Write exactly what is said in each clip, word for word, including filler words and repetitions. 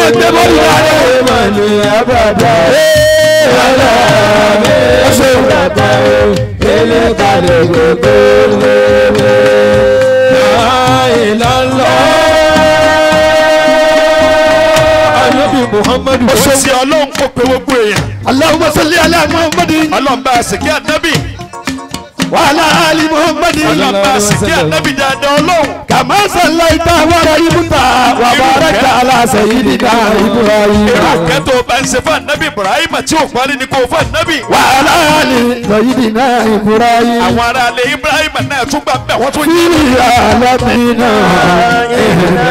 gbé bọ́ọ̀lù rẹ̀. ìmọ̀ ní abàdá. aláàbí ìgbàgbọ́ ilé kalẹ̀ gbogbo lébè. láìláńlá. Ànábì Muhammadu. ó ṣe ọlọ́run kó pe gbogbo èèyàn. Allahumma salli ala Muhammadin. ọlọ́run bá a sì kí ànábì. wa ala ali Muhammadin. ọlọ́run bá a sì kí ànábì dáadáa ọlọ́run. kama sallaita wa rahimta wa baraka ala sayyidina Ibrahim. èrò kẹ́tọ̀ bá ń ṣe fún ànábì Ibrahim tí ò parí ni kò fún ànábì. wa ala ali sayyidina Ibrahim. àwọn ará ilé Ibrahim náà tún gbà bẹ́ẹ̀ wọ́n tún fi alamina inna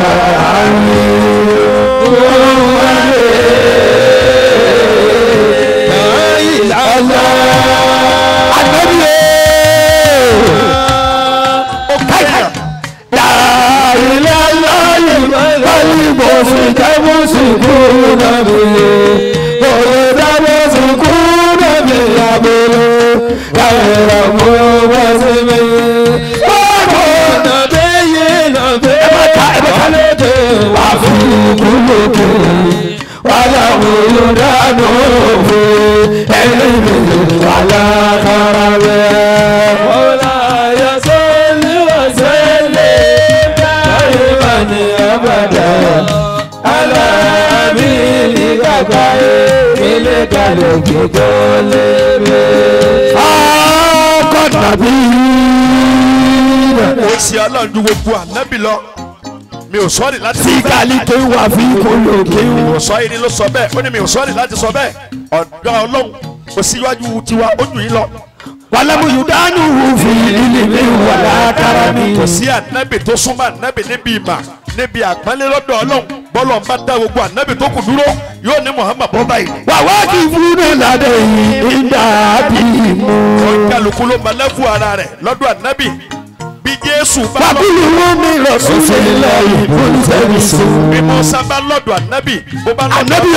ó ṣe ọlọ́run ju gbogbo ànábì lọ. mi ò sọ́ọ̀rì láti sọ síkàlì bẹ́ẹ̀. tó wà fi kólókè mi ò sọ yìí ni ló sọ bẹ́ẹ̀ ó ní mi ò sọ́ọ̀rì láti sọ bẹ́ẹ̀. ọ̀dọ́ ọlọ́run kò síwájú tiwa ó jù yín lọ. wàlámù yudanu fi ilimi wàlá karami. kò sí ànábì tó súnmọ́ ànábì níbi ìmà níbi àpọ́nlé lọ́dọ̀ ọlọ́run bọ́lọ̀ ń bá dá gbogbo ànábì tó kù dúró yóò ní Muhammad bọ́ báyìí. wà wá kí fúnà ládé yìí ń dàbí mú. kálukú ló ma lẹ́fù ara rẹ̀ lọ́dọ̀ ànábì bí Jésù bá lọ. wàbílì wọn mi lọ sọ́sẹ̀ lẹ́yìn bólúfẹ́mi sùn. bí Mùsá bá lọ́dọ̀ ànábì bó bá lọ́dọ̀ ànábì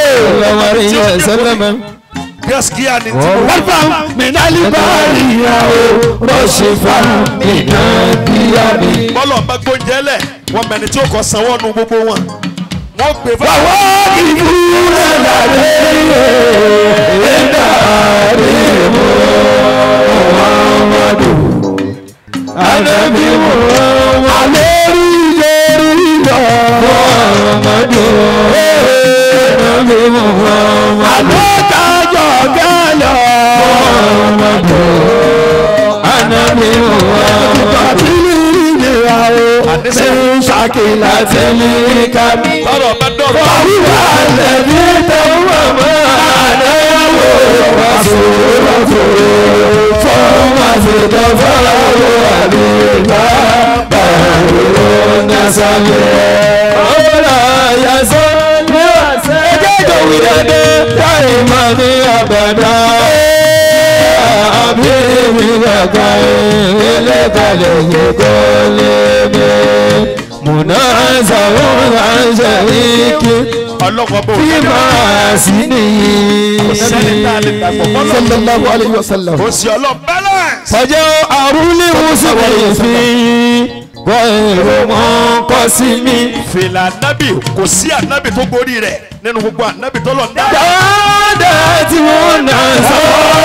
yóò. gaskiya ni tí mo wàlúfà mìnàlí báyìí yà ó rọ̀ṣẹ̀ fà mìnàbíyà mi. bọ́lọ̀ bá gbóúnjẹ lẹ̀ wọ́n mẹ́ni tí ó kọ́ sanwó nu gbogbo wọn. wọ́n gbé fún wà wá kí fúnà ládé yìí ń dàbí mú. Muhammadu Ànábì Muhammadu alérí lérí lọ. Muhammadu Ànábì Muhammadu àlọ́kájọ gẹ́lọ. Muhammadu Ànábì Muhammadu àtìlí ìyàwó ṣe ń ṣàkìlà tẹ́lẹ̀ kábí. tọrọ bá dọ̀rọ̀. wàhùwà lẹ́bí tẹ́wọ́ mọ́ àdáwò wá sọ̀rọ̀ sọ̀rọ̀ fọ́ọ̀mà ṣètò fọ́ọ̀rọ̀ àbíká bàrúrò nàṣàlẹ̀. ọ̀rọ̀ àyàsọ́ ní ọ̀sẹ̀ ẹjọ́ ìdẹ́dẹ́ táyì máa ní àbàdà. àbí mi gbàgbà ilé kalẹ̀ yẹ kó lé mi. múná sàwọn ránṣẹ́ ike ọlọ́kọ̀ bò tí máa sí nìyí. sallallahu alayhi wa sallam. ó sì ọlọ́run bẹ́lẹ̀. fọjọ́ àrùlé mùsùlùmí fi bọ́ èrò wọn kọ́ sí mi. fìlà ànábì kò sí ànábì tó borí rẹ̀ nínú gbogbo ànábì tó lọ. dáadáa tí wọ́n nà sọ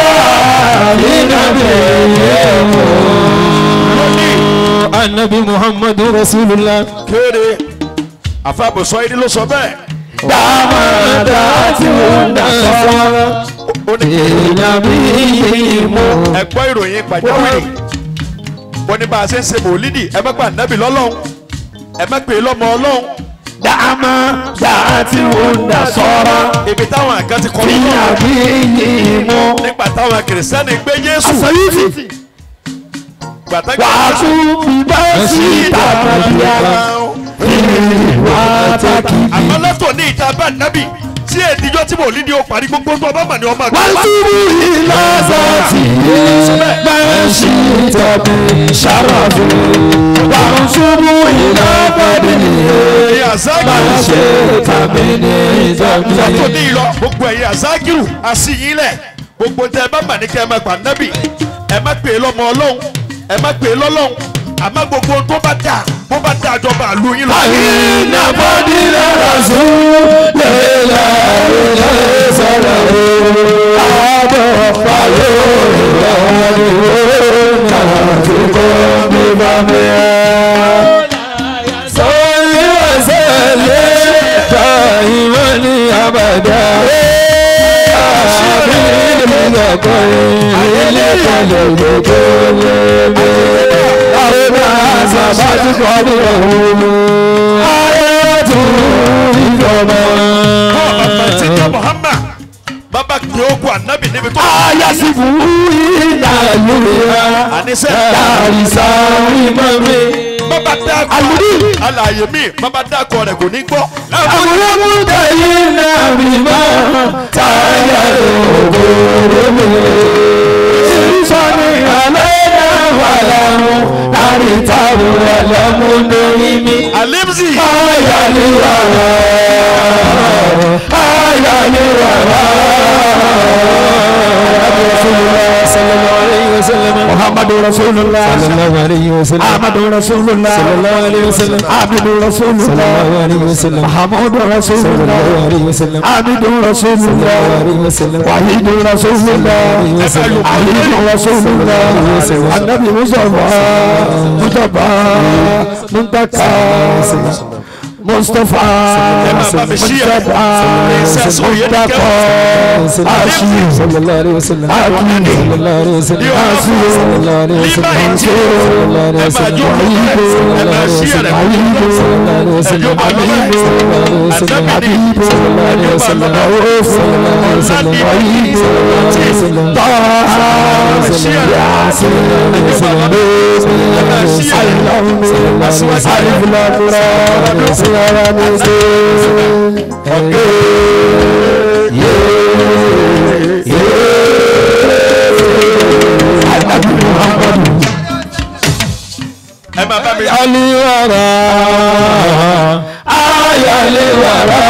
nínú ẹ̀rọ. anabi muhammadu rasulullah. kéde àfàbùsọ yìí ló sọ bẹ́ẹ̀. dáadáa tí wọ́n nà sọ ìlànà yìí mú. ẹ gbọ́ ìròyìn pàjáwìrì wọ́n ní bá a ṣe ń ṣe mòlídì ẹ má gba ànábì lọ́lọ́run ẹ má pè é lọ́mọ ọlọ́run. dáàmà dáa tí wọ́n nà sọ́ra. ibi táwọn àga ti kọ́ ìlànà yìí mú. nígbà táwọn kìrìsìtẹ́nì gbé Jésù. àṣàyíṣì gbàtàgbà wàá tún bí bá sí ìtàkùn ara ìwà tákìbí. àmọ́ lọ́tọ̀ ní ìta bá ànábì tí èdìjọ́ tí mòlídì ó parí gbogbo tó ọba mà ní ọmọ àgbà. wọ́n túbú ìlọ́sọ̀tì máa ń ṣe tọ́bí ṣàròfò. wọ́n túbú ìlọ́pọ̀dé máa ń ṣe tàbí ní ìtọ́bí. lọ́tọ̀ ní ìlọ gbogbo ẹ̀yẹ àzákìrù àṣìyìnlẹ̀ gbogbo tẹ ẹ bá mà ní kẹ́ ẹ má pa ànábì ẹ má pè é lọ́mọ ọlọ́run ẹ má pè é lọ́lọ́run àmọ́ gbogbo tó bá dà bó bá dà jọba àlù yín lọ. àyìnà bọ́dí lọ́rọ̀ sùn lẹ́la ìlà sọ̀rọ̀ àbọ̀ fàyè ìwọ̀n náà ti kọ́ mi bá mi. sọ́yìn ọ̀sẹ̀ lé ta ìwọ ní abàdá. àbí ìgbàgbọ́ ilé kalẹ̀ gbogbo lẹ́gbẹ́. àwọn àṣàbá ti kọ́ ní ọ̀hún. ayé tún ìjọba. bàbá tí jẹ́ Muhammad bàbá kí ó kó ànábì níbi tó. ayasifu ìlà lóya. àníṣe. àìsà ìmọ̀ mi. bàbá dákọ̀ àlàyé mi bàbá dákọ̀ rẹ̀ kò ní gbọ́. àbúrò mú tẹ̀yìn náà mi mọ́. táyà ògòrò mi. sísọ́ni àlẹ́ náà wà láwọn. láti táwọn ẹlẹ́mú lórí mi. alimzi. ayà ni wàrà. ayà ni wàrà. محمد رسول الله صلى الله عليه وسلم أحمد رسول الله صلى الله عليه وسلم عبد رسول صلى الله الله عليه وسلم محمود رسول صلى الله الله عليه وسلم عبد رسول صلى الله الله عليه وسلم وحيد رسول الله علي رسول الله النبي مصطفى مصطفى منتقى مصطفى مصطفى منتقى عاشق صلى الله عليه وسلم صلى الله عليه وسلم صلى الله عليه وسلم صلى الله عليه وسلم صلى الله عليه وسلم صلى الله عليه وسلم حبيب صلى الله عليه وسلم حبيب صلى الله عليه وسلم رؤوف صلى الله عليه وسلم رهيب صلى الله عليه وسلم طه ياسين صلى الله عليه وسلم صلى الله عليه وسلم ẹ máa bá mi. aliwara ayaliwara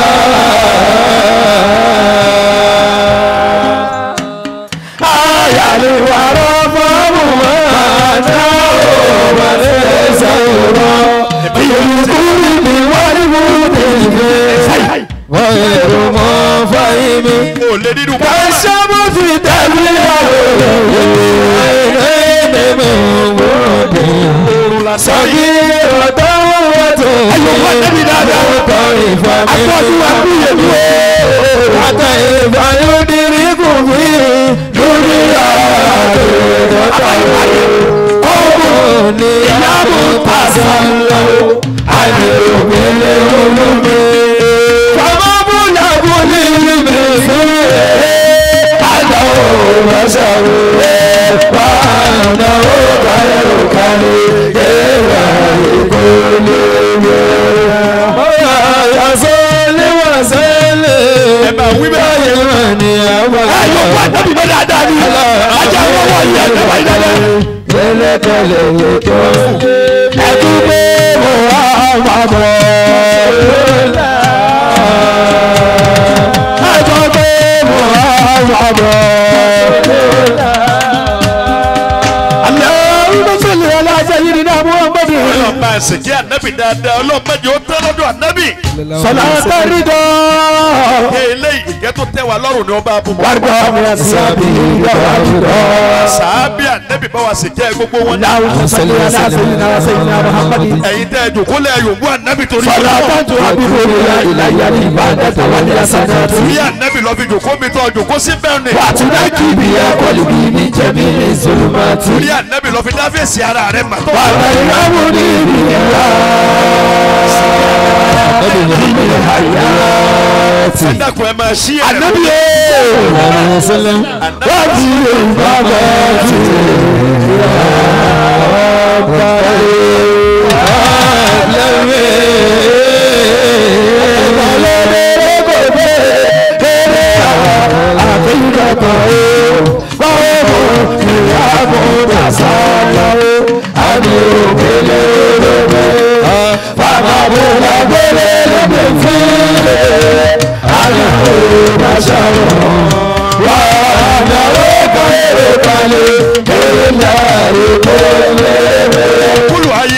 ayaliwara fọwọ́ máa wọlé sọ̀rọ̀ ìyókùnrin mi wáyé mú nígbè wọ́n èrò mọ́ fáyémi. o lè nínú. kàṣà mo fi tẹ̀lé ọ̀rọ̀ ẹ̀ẹ́dẹ̀ẹ́dẹ̀ mọ̀ wọ́n sọ́yí ọ̀tọ̀ wọ́tò ayọ̀wọ́ dáadáa ọ̀tọ̀ ìfàmì àkọ́jú àtọ̀ ìfàmì òdìrí kò fi lórí àtọ̀tọ̀ ọ̀hún ni ìyàbọ̀ pàṣẹ lọ́wọ́ àti òkèlè olómi. bàbá bùnà bùnì mi fún ẹ̀ àdáwò rọ̀ṣàwò ẹ̀ wà àdáwò kálẹ̀ òkàlẹ̀ ẹ̀rọ ìkọlẹ̀ ẹ̀. bóyá àyàsọ́ léwàsẹ́lẹ̀ ẹ máa wí bẹ́ẹ̀. báyìí wà ní àwọn. ẹ yóò wá dábì bẹ́ẹ̀ dáadáa ni. ajá wọn wọ ìyá ẹ̀ báyìí dáadáa. tẹ́lẹ̀tẹ́lẹ̀ yóò tó. ẹ tún bẹ́ mọ̀ wá wà bọ̀. ẹ tún bẹ́ mọ̀ wá wà bọ̀. ọlọ́mọ àṣekí ànábì dáadáa ọlọ́mọ jẹ́ ó tẹ́ lọ́dọ̀ ànábì. sọlá tẹ́rì dán. eléyìí ìkẹ́ tó tẹ́ wa lọ́rùn ni wọ́n bá bú. wàrúkọ mi àti sábì yàrá jùlọ. sàábì ànábì bá wa ṣèkẹ́ gbogbo wọn. láwùjọ sọlá sẹ́yìn náà sẹ́yìn náà muhammadu. ẹ̀yin tẹ́ ẹ jòkó lẹ́ yòówù ànábì torí. sọlá tàǹtù àbíkó ìlàyà ní ìbàdàn wà ní àṣàdá tí. bí ànábì lọ fi jòkó mi tọ́ jòkó sí bẹ́ẹ̀ ni. wàtúndà kìbì akọlù bí ní jẹ̀mí ní zulumati. bí ànábì lọ fi dáfẹ́sì ara rẹ̀ mà. wàlá ìyàwó ní ìlà. ẹ dákun ẹ máa ṣí ẹ. ànábì yẹn. wọ́n ti lè bá bẹ́ẹ̀ tì í. ọ̀pá kúlù ayé.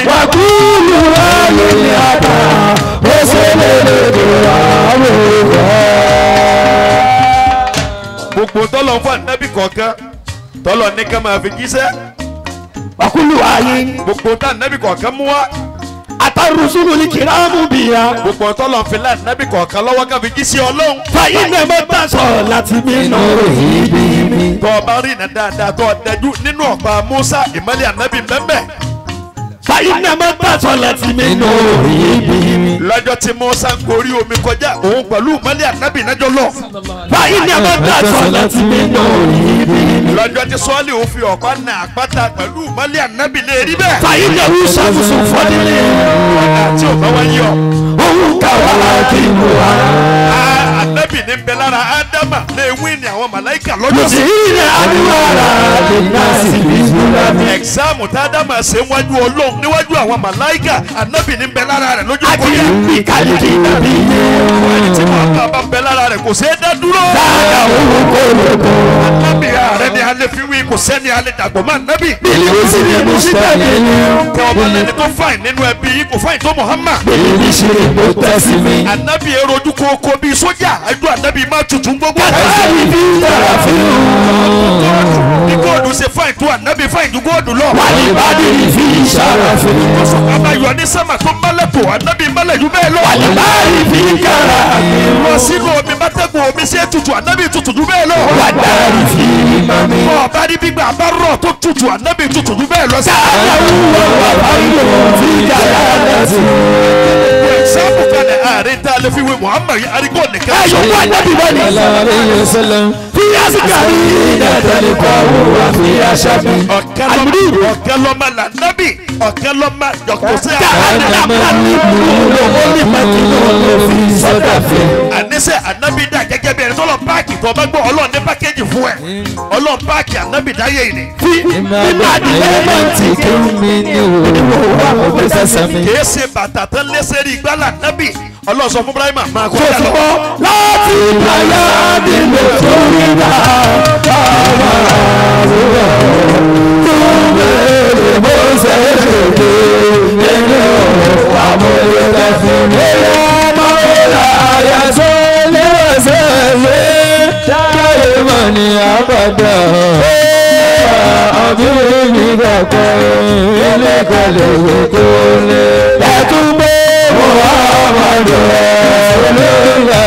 tọ́lọ̀ fún ànábì kọ̀ọ̀kan tọ́lọ̀ ní ká máa fi jíṣẹ́. ọkùnrin wáyé. gbogbo tá ànábì kọ̀ọ̀kan mú wá. àtàrùsùlù ní kìlámù bìyà. gbogbo tọ́lọ̀ fi lá ànábì kọ̀ọ̀kan lọ́wọ́ ká fi jíṣẹ́ ọlọ́run. fàyín náà mo bá sọ láti mí nù ibi mi. tọ́ ọ bá rí iná dáadáa tọ́ ọ dájú nínú ọ̀pá Musa ìmọ̀lẹ̀ ànábì mẹ́mẹ́. fàyín náà mo bá sọ láti mí nù ibi mi. lọ́jọ́ tí Musa ń gorí omi kọjá òun pẹ̀lú ìmọ̀lẹ̀ ànábì nájọ́ lọ. fàyín náà mo bá sọ láti mí nù ibi mi. lọ́jọ́ tí sọ́ọ́lì ò fi ọ̀pá na àpáta pẹ̀lú ìmọ̀lẹ̀ ànábì lè rí bẹ́ẹ̀. fàyín náà wù sàfùsùn fọdílé. ọ̀nà tí ò bá wá yọ. òun kà wá kí n wò wá. ànábì ní bẹ lára ádámà lè wí ní àwọn màláìkà lọ́jọ́ sí. ilẹ̀ àdúrà lè ná sí ìṣúra mi. ẹ̀gzáàmù tá ádámà ṣe wájú ọlọ́run níwájú àwọn màláìkà ànábì ní bẹ lára rẹ̀ lójú àti kọjá. ìkàlìkì nàbí yé. ẹni tí màá bá bẹ lára rẹ̀ kò ṣeé dá dúró. dáadáa òun kò lè kó. ànábì ààrẹ ni alẹ́ fi wí kò sẹ́ni alẹ́ dàgbọ́ mọ́ ànábì. bílí ó sì ní mo sí tẹ̀lé. tẹ ọba lẹni tó fàìn nínú ẹbí yìí kò fàìn tó Muhammad. bílí mi ṣe mo tẹ̀ sí mi. ànábì èrò ojú kókó bíi sójà ẹjọ́ ànábì má tutù gbogbo. kàtàkì bí dára fún un. ní góòdù ṣe fàìn tó ànábì fàìn ju góòdù lọ. wà ní bádìrì fi ìṣàrà fún un. abayọ ní sámà tó mọ́lẹ̀ tó ànábì mọ́lẹ̀ ju bẹ́ẹ̀ lọ. wà ní bádìrì fi kára mi. lọ sínú omi mọ́tẹ́gùn omi ṣe tutù ànábì tutù ju bẹ́ẹ̀ lọ. wà dárí fi mami. bọ́ ọba ní gbígbà bá rọ̀ tó tutù ànábì tutù ju bẹ́ẹ̀ lọ. sáyà wúwo wà báyìí fi kára láti. sáàpù kalẹ̀ àárín tá a lè fi wé Muhammad arígbó nìkan. ayọ̀ wà nábì bá ní. fi àsìkàrí ìdàtẹ̀lẹ̀ kọ́ wà fi àṣà mi. ọ̀kẹ́ lọ́mọ ọ̀kẹ́ lọ́mọ là nábì ọ̀kẹ́ lọ́mọ yọ̀kọ̀ sí àníṣe ànábì dà gẹ́gẹ́ bí ẹni tó lọ páàkì tó bá gbọ́ ọlọ́run ní pákéjì fún ẹ ọlọ́run páàkì ànábì dáyé yìí ni. kìí ṣe bàtà tán lẹ́sẹ̀ rí gbálà nábì ọlọ́run sọ fún Ibrahima máa kó ọjà lọ. láti ìgbàlá nílò tó rí náà bá wà lọ́wọ́ tó bẹ̀rẹ̀ bó ṣe é ṣèké nínú àmúlẹ̀ fún mi. ọmọ ìlà àyàsọ́ lẹ́sẹ̀lẹ́ dáre mọ̀ ní àbàdà àbí mi kọ̀kọ́ ilé kọlẹ̀ wò kó lé. ẹ̀tún gbé Muhammadu olóyè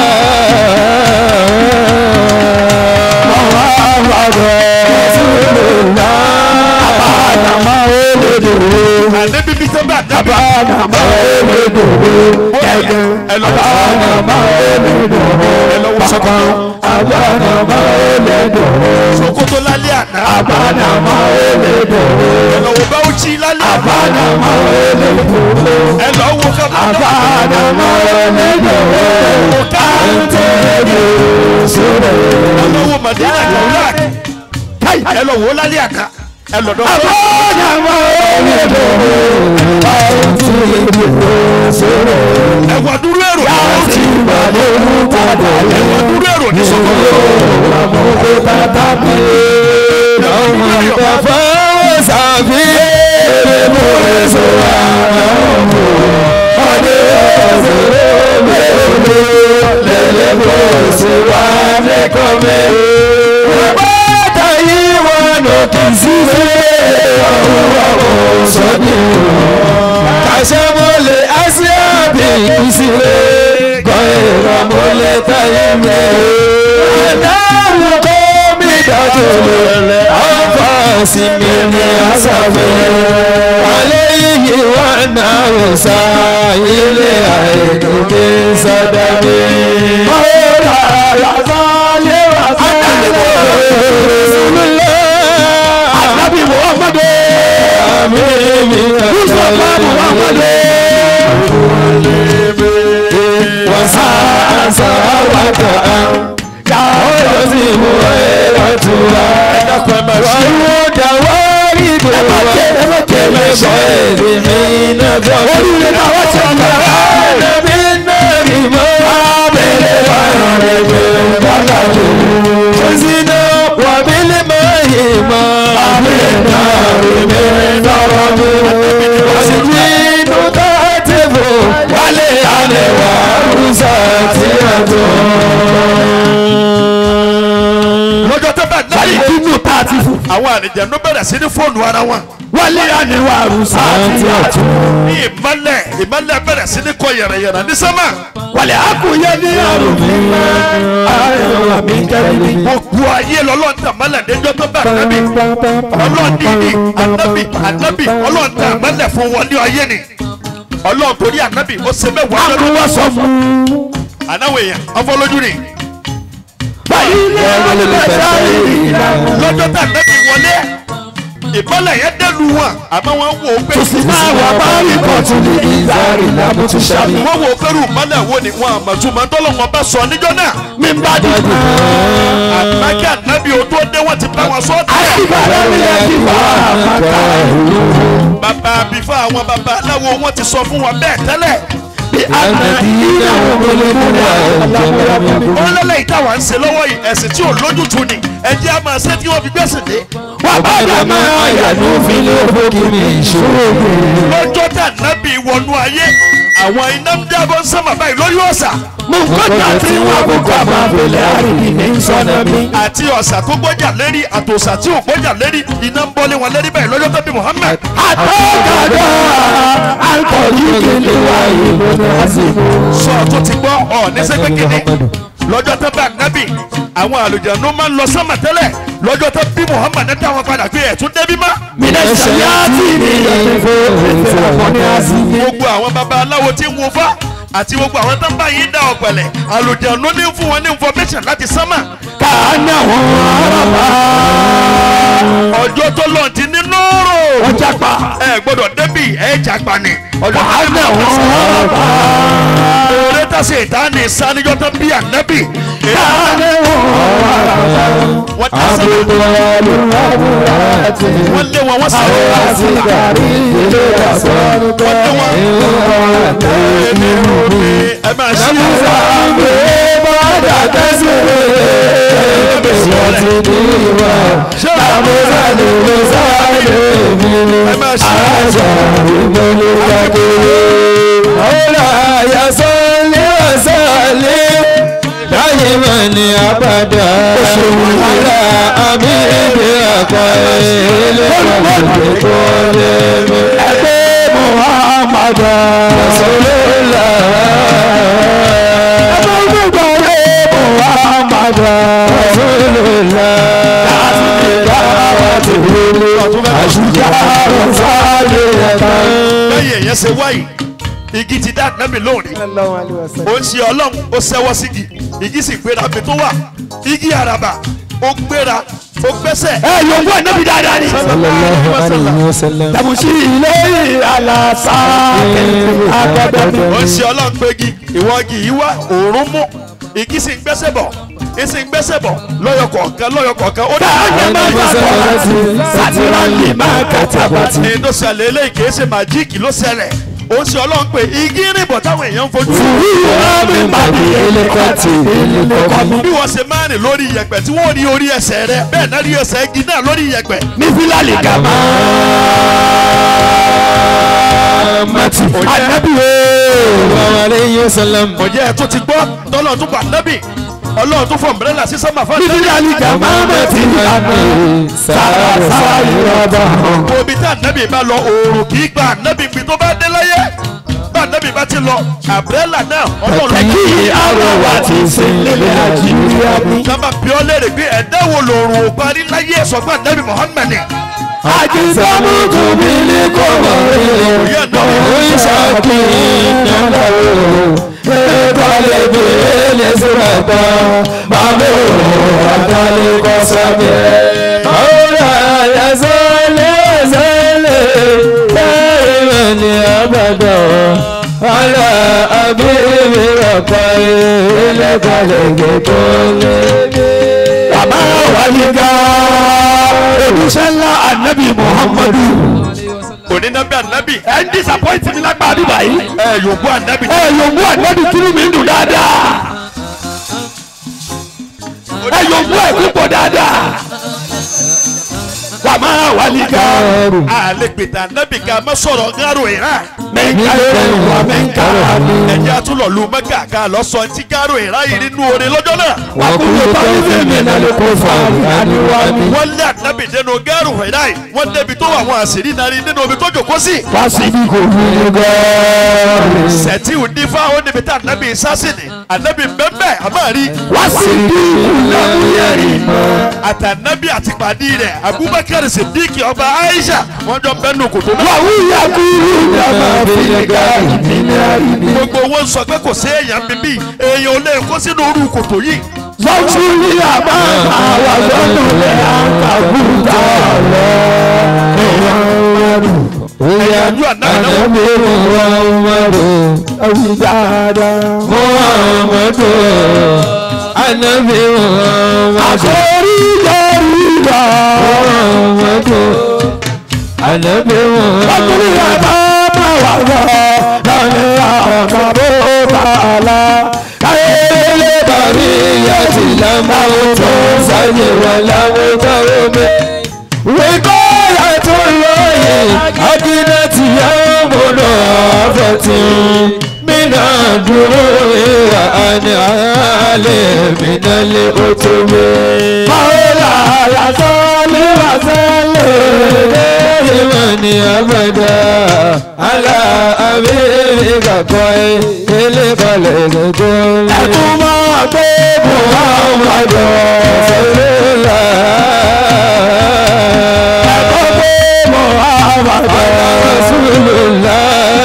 Muhammadu olóyè abáàdàmà olódò. àdébí bí sẹ́ńbà dábì. abáàdàmà olódò. ẹ̀jẹ̀ abáàdàmà olódò. ẹ̀lọ́wọ́sọ̀kan abáàdàmà olódò. Sokoto lálẹ́ àná. abáàdàmà olódò. ẹ̀lọ́wọ́ Bauchi lálẹ́ àná. abáàdàmà olódò. ẹ̀lọ́wọ́ kábàdà. abáàdàmà olódò. káńtẹ́ẹ̀dì sọ̀rọ̀. ẹ̀lọ́wọ́ Madina Kaulak. ẹ̀lọ́wọ́ lálẹ́ àná. ẹ̀lọ́dọ̀ abáàdàmà olódò. káńtẹ́ẹ̀dì sọ̀rọ̀. ẹ̀wọ̀n dúró èrò. láti ìgbàlè mú padà yẹn. ẹ̀wọ̀n dúró èrò ní Sokoto. àmọ́ tata bí ọmọ ìgbàfọ́ sàbí èèmọ̀ èso àwọn ọmọ ọdẹ ọ̀sẹ̀ lẹ́lẹ́bọ̀ lẹ́lẹ́bọ̀ ṣe wá lẹ́kọ̀ọ́ mẹ́. bàtà yìí wọn lọ kì í sí ọ̀hún ọ̀hún sọ́dí kàṣẹ́ mọ́lẹ̀ àṣìá bí ìsìlẹ̀ kọ́ ẹ̀rọ mọ́lẹ̀ táyé mẹ́. ẹ̀dáàmú kọ́ mi dájú lẹ̀ àǹfààní mi ní àṣàfẹ́. alẹ́ yìí wà náà sá ilé àìdókè sádàmì. ọ̀rọ̀ àyàfọ́ lé wà sálẹ̀. Ànábì Muhammadu. àmì mi kàtàlẹ́. Muhammadu. wọ́n sá àṣà wà kà á. yàrá sí mu ẹ̀rọ tó wá. wọ́n yóò dá wá rí ìdè wá. kẹlẹ́ bọ́ èdè mi náà bọ́. olùdè náà wọ́n ti ọ̀gá. ẹ̀ẹ́dẹ̀mí náà rí mọ́. abẹ́lé wà rẹ̀ bẹ́ẹ̀ bàbá tó. òsínà wà bílẹ̀ mọ́ yìí mọ́. abẹ́lé náà rí bẹ́ẹ̀ lọ́rọ̀ mi. òsínà inú tá a ti bò. wálé alẹ́ wà rúṣà tí a tó. àwọn àlejànú bẹ̀rẹ̀ sí ní fóònù ara wọn. wálé àníwá àrùsá àti àtún. ní ìmọ́lẹ̀ ìmọ́lẹ̀ bẹ̀rẹ̀ sí ní kọ yẹ̀rẹ̀yẹ̀rẹ̀ ní sánmà. wálé àkúyẹ ní àrùn mi ayọ̀ mi kẹ́mi. gbogbo ayé lọ́lọ́run tà mọ́lẹ̀ déjọ́ tó bá ànábì ọlọ́run dídì ànábì ànábì ọlọ́run tà mọ́lẹ̀ fún wọn ní ayé ni ọlọ́run torí ànábì ó ṣe mẹ́wàá lọ́dún. àkúwọ́ sọ fún. ànáwó èèyàn ọfọlójú ni. báyìí ní ọlọ́run sáré ìlànà. lọ́jọ́ tà ànábì wọlé ìmọ́lẹ̀ yẹn dẹ́lu wọn àmọ́ wọ́n wò ó pé. tó sì máa wà báyìí kan tún ní ìzárí ìlànà tó ṣàmì. wọ́n wò ó pẹ́rù ìmọ́lẹ̀ wo ni wọn àmọ̀túmọ̀ tọ́lọ́wọ́n bá sọ níjọ́ náà. mi ń bá dùn. àtàkì ànábì ó tó dé wọ́n ti bá wọn sọ. àtìbàrà mi yẹ kí wà á máa ká ìlú. bàbá àbífà àwọn bàbá aláwo wọn ti sọ fún wọn bẹ́ẹ̀ tẹ́lẹ̀. bí ànábì yìí náà wọlé múlẹ̀ ọ̀làmúlẹ̀. wọ́n lọ́lẹ̀ ìtawà ń ṣe lọ́wọ́ yìí ẹ̀sìn tí ò lójútu ni ẹ̀jẹ̀ á máa ṣe tí wọ́n fi gbẹ́sìn dé. wà á bá máa yànú fílẹ̀ òfòkì mi ìṣòro. lọ́jọ́ tá nábì wọnú ayé àwọn iná ń dábọ̀ ń sánmà báyìí lórí ọ̀sà. mo ń kọjá tí wọn kò kọ́ máa fèlè àrídì ní sọ́nà mi. àti ọ̀sà tó gbọ́jà lérí àtòsà tí ò gbọ́jà lérí iná ń bọ́lé wọn lérí báyìí lọ́jọ́ tó bí Muhammad. àtọ́gàdá àkọ́rí kele wa ìbò ní àsìkò. sọ tó ti gbọ́ ọ ní sẹ́gbẹ́ kéde lọ́jọ́ tó bá nábì àwọn àlùjànnú máa ń lọ sánmà tẹ́lẹ̀ lọ́jọ́ tó bí Muhammad ní táwọn padà pé ẹ̀ tún débí má. mílẹ̀ ṣàyà tí mi yẹ fún ètò ọ̀pọ̀ ní àsìkò. gbogbo àwọn baba aláwo tí ń wo fá àti gbogbo àwọn tó ń bá yín dá ọ̀pẹ̀lẹ̀ àlùjànnú ní fún wọn ní information láti sánmà. kàánà wọn araba. ọjọ́ tó lọ ti ní lóòrò. ọjà pa. ẹ gbọ́dọ̀ débì ẹ jàgbá ni. kàánà wọn araba. eré tàṣe ìdáni sanijọ́ tó bí ànábì. kàánà wọn araba. wọ́n tàṣe àbúrò àlùmọ́bùrà àti. wọ́n lé wọn wọ́n sáré. àwọn àti gàrí ilé àsọ̀rọ̀ wọ́n lé wọn. ìwọ̀n àtẹ̀mí rúbi. ẹ máa ṣí Nàmúsà gbé bọ́dà tẹ́sílẹ̀ wọ́n ti ní ìwà. Nàmúsà ní Musa lè mi. Àṣà ìmọ̀lẹ́ kakiri. Ọ̀la yasọ́ lé ọ̀sán lé. Láyé mọ̀ ní àbàdà. Ọ̀la àmì ìdí àpá ilé ìwọ̀n tó lé mi. Ẹgbẹ́ Muhammadu Rasulullah. lẹ́yìn èyàn ṣe wáyé igi ti dá nábì lónìí ó ń ṣe ọlọ́run ó ṣẹ́wọ́ sígi igi sì gbéra bí tó wà igi àràbà ó gbéra ó gbẹ́sẹ̀. ẹ yòówù ànábì dáadáa ni. sallallahu alayhi wa sallam. tàbùsí ilé àlàsà àgbàdo. ó ń ṣe ọlọ́run pé igi ìwọ igi yìí wá òórùn mú igi sì ń gbẹ́sẹ̀ bọ̀ igi sì ń gbẹ́sẹ̀ bọ̀ lọ́yọ̀ kọ̀ọ̀kan lọ́yọ̀ kọ̀ọ̀kan ó dà. káyọ̀ máa bá bọ̀ sátìrálì máa kàtàbàtì. ní tó ṣẹlẹ̀ eléyìí kìí ṣe màjíìkì ló ṣẹlẹ̀ ó ń ṣe ọlọ́run pé igi rìn bọ̀ táwọn èèyàn ń fojú. ìwà mi máa bí elékọ́tì elékọ́tì. bí wọ́n ṣe máa rìn lórí iyẹ̀pẹ̀ tí wọ́n rí orí ẹsẹ̀ rẹ bẹ́ẹ̀ náà rí ẹsẹ̀ igi náà lórí iyẹ̀pẹ̀. ní fílàlì gàmá. mati anabi wo. sallallahu alayhi wa sallam. ọ̀jẹ̀ ẹ̀ tó ti gbọ́ tọ́lọ́ tó bá nábì ọlọ́run tó fọ ọ̀mbrẹ́là sí sọ́mà fún ní fílàlì gàmá mati anabi. sára sára ìrọ̀bà. omi tá nábì bá lọ oòrùn kì í gba nábì gbin tó bá dé láyé bá nábì bá ti lọ àmbrẹ́là náà ọlọ́run. kí àrọ̀wà ti ṣe lélẹ̀ àjíríà bí. sábà bí ọ léèrè pé ẹ̀dá wo lòrùn ò parí láyé ẹ̀sọ́gbà nábì Muhammad. àjíṣàmù tó bí ní kò mọ̀ ẹ́ lọ́wọ́ ìṣàkí ìyànlá o. ètò àlejò ilé sọ̀rọ̀ tán bàbá òun àtàlẹ́ kọ́ sábẹ́. ọ̀rọ̀ àyàsọ́ lẹ́sẹ̀lẹ̀ lẹ́yìn ní àbàdà. ala abiri rọ̀pọ̀ ilé kọ́lẹ́gẹ̀ tó lé. bàbá wàlí ká olùṣẹ́ ńlá anabi Muhammadu. òní nábì ànábì. ẹ ń disappoint mi lágbára bíbá yìí. ẹ yòókù ànábì. ẹ yòówù ànábì tínú mi ń dùn dáadáa. ẹ yòówù ẹ púpọ̀ dáadáa. wà máa wà ní gáàrú. àlè gbèdà nábì ká má sọ̀rọ̀ gáàrú ìrà. mẹ́ńkà lẹ́nu wà mẹ́ńkà àlè. ẹ̀jẹ̀ àtúnlọ̀ lu mẹ́kà ká lọ sọ ti gáàrú ìrà yìí nínú oore lọ́jọ́ náà. wà á kúrò tọ́lú fèmí náà ló kó fà á. wọ́n lé ànábì dénú gáàrú ìrà yìí wọ́n débi tó wà wọn àṣírí náà rí nínú omi tó jòkó sí. wá sí ibi kò fi ní gáàrú. sẹ̀tì òní fáwọn níbi tá ànábì sásìnì ànábì bẹ́ẹ̀ àmàrí. wá sí ibi ìlànà àtànábì àti pàdé rẹ̀ Abubakar Siddiqi ọba Aisha wọ́n jọ bẹ́nu kòtò náà. wà wúyà kúrú ìjàmbá fi ní gáàrú ìdílé àrídì. gbogbo owó sọ pé kò sí èèyàn bíbí èèyàn ò lè kó sínú orú kòtò yìí. lọ́tún ní àbá àwọn lọ́dún rẹ̀ àkàkùtà rẹ̀ ìwọ̀n ẹ̀yà àjọ ànábì Muhammadu awidada Muhammadu anabi Muhammadu akori jariba Muhammadu anabi Muhammadu lọ́tún ní àbá àwọn lọ́dún rẹ̀ àkàkùtà rẹ̀ yati lamautu sanye walamuta ume wikoyatu loye akidati ya muno afati mina duruwe wa ani ale minale utume maula ya sali wa sali imani abada ala abibi kakoi ele kale kakoi akuma akbe Muhammadu Rasulullah akbe Muhammadu Rasulullah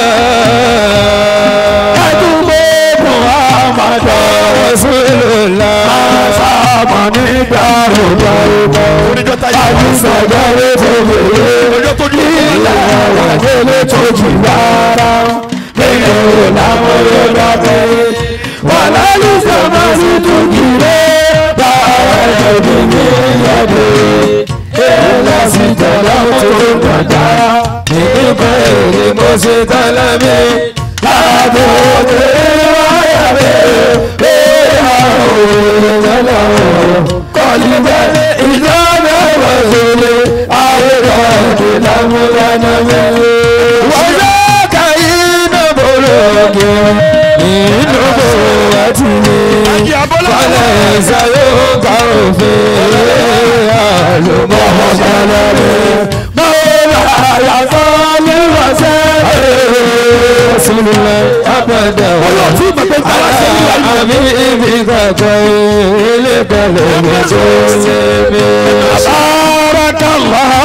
akbe Muhammadu Rasulullah samani daru daru ayi sagare tobi ila wajele toji rara mele lamoro dabe wala lisama situgire bawa jodini yade ela sitala mutugada nipa ere mose talame labo tewayabe eya ooo kolibale idana wazule ayega kilamulaname wazaka ina bologe ina bolati wàlẹ̀ ìsàlẹ̀ òkà òfin àlùmọ́ ọ̀ṣẹ́lẹ̀ mọ́lá àyàfọ́ níwọ̀sẹ̀ sílẹ̀ abẹ́dẹ̀ wọ́n àmì ibi kankan ilé pẹ̀lú ètò ìsinmi. Barakallah.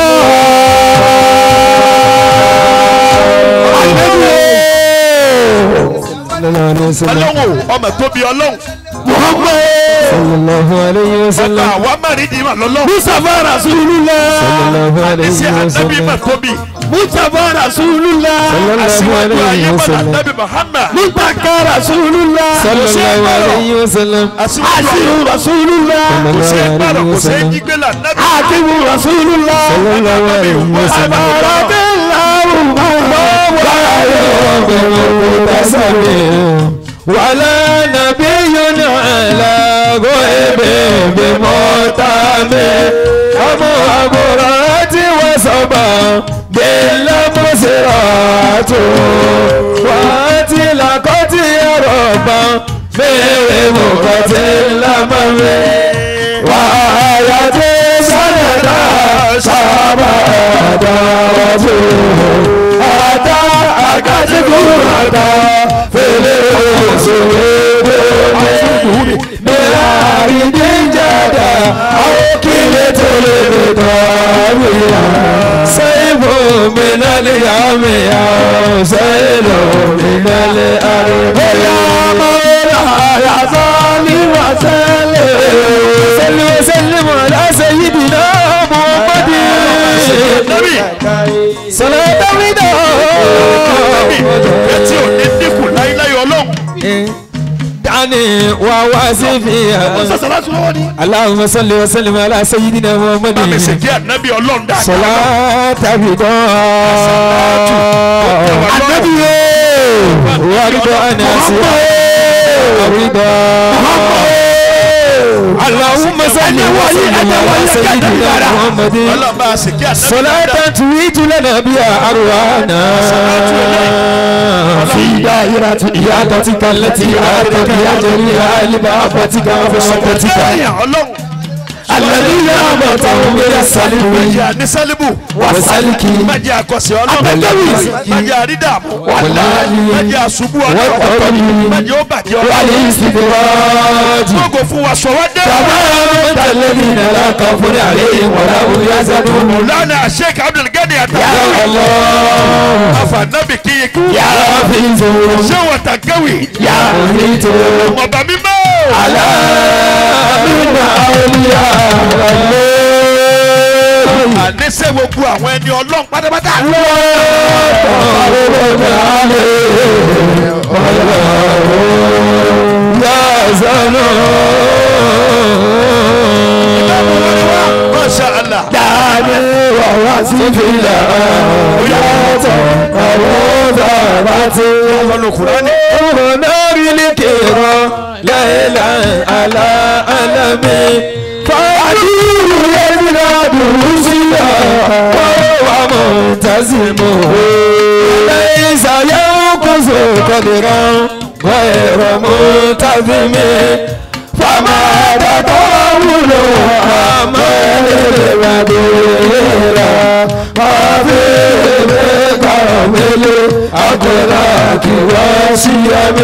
Ọlọ́run ọmọ tóbi Ọlọ́run. Muhammad sallallahu alayhi wa sallam. Ọba àwa mẹ́rin di ma lọ́lọ́. Mustafa Rasulullah sallallahu alayhi wa sallam. Àdìsí ànábì tóbi. Mustafa Rasulullah sallallahu alayhi wa sallam. Ànábì Muhammad. Mustafa Rasulullah sallallahu alayhi wa sallam. Asiru Rasulullah kò sí ẹgbẹ́rún kò sí ẹjígbélà nábì. Akimu Rasulullah sallallahu alayhi wa sallam. Abarakallahu wala nabiyyun ala ghaibi bimutami amu aburati wa saba bila musiratu wa tilakati ya rabba mere mukati lamame wa ayati sanada sabada waju ata akatiku ata fele osuwebe Bẹ́ẹ̀ni díjàdá, àwọn kìlẹ̀ tó lè lè tọ́wìyà. Sẹ́yìnbó mi lálẹ́ yá mi yá, sẹ́yìnbó mi lálẹ́ àrùn. Bóyá mọ́ra àyàtọ̀ níwà sẹ́lẹ̀. Sẹ́lẹ̀ sẹ́lẹ̀ mọ̀ láṣẹ yìí dìnnà Muhammadi. Sọlá Dáwídà. Etí ò ní dínkù láíláí Ọlọ́run. Dani wa wasifiya. Allahumma salli wa sallim ala sayyidina Muhammadin. Bàbá ṣe kí ànábì Ọlọ́run dáadáa. Salata bidọ́. Ànábì yé. Wàlúùdọ̀ ànásì. Wàlúùdọ̀. اللهم صل وسلم على سيدنا محمد صلاة تعيد لنا بها أرواحنا في دائرة إيادتك التي آتت بها جميع لمحبتك ومحبتك الذين أمرتهم بالسلب والسلك والله والاستدراج تمام الذين لا خوف عليهم ولا هم يحزنون مولانا الشيخ عبد الغني يا الله أفنبي كيك يا حفيظ شو تقوي يا مهيت وبمما على من أولياء àníṣe gbogbo àwọn ẹni ọlọ́run pátápátá. Masha Allah. Dàní wàhálà sí fìlà yàtọ̀ àwọn bàbá tí wọ́n lọ Kùránì. Ọ̀rọ̀ náà rí ní kèrò lẹ́yìnlá àlá àlámì. Fàdúrù yẹn náà dùn sí ya, wọ́n wà mọ̀ tásìmọ̀. Lẹ́yìn ìsàlẹ̀ òkúso kọ̀dìrà, wọ́n ẹ̀rọ mọ̀ tàbí mi. Fàmà dàtọ̀ wúlò àmọ́ ẹ̀rẹ̀ dòwìrà. Àbẹ̀rẹ̀ kàwélé àjọlá kí wọ́n sí ẹ̀mí.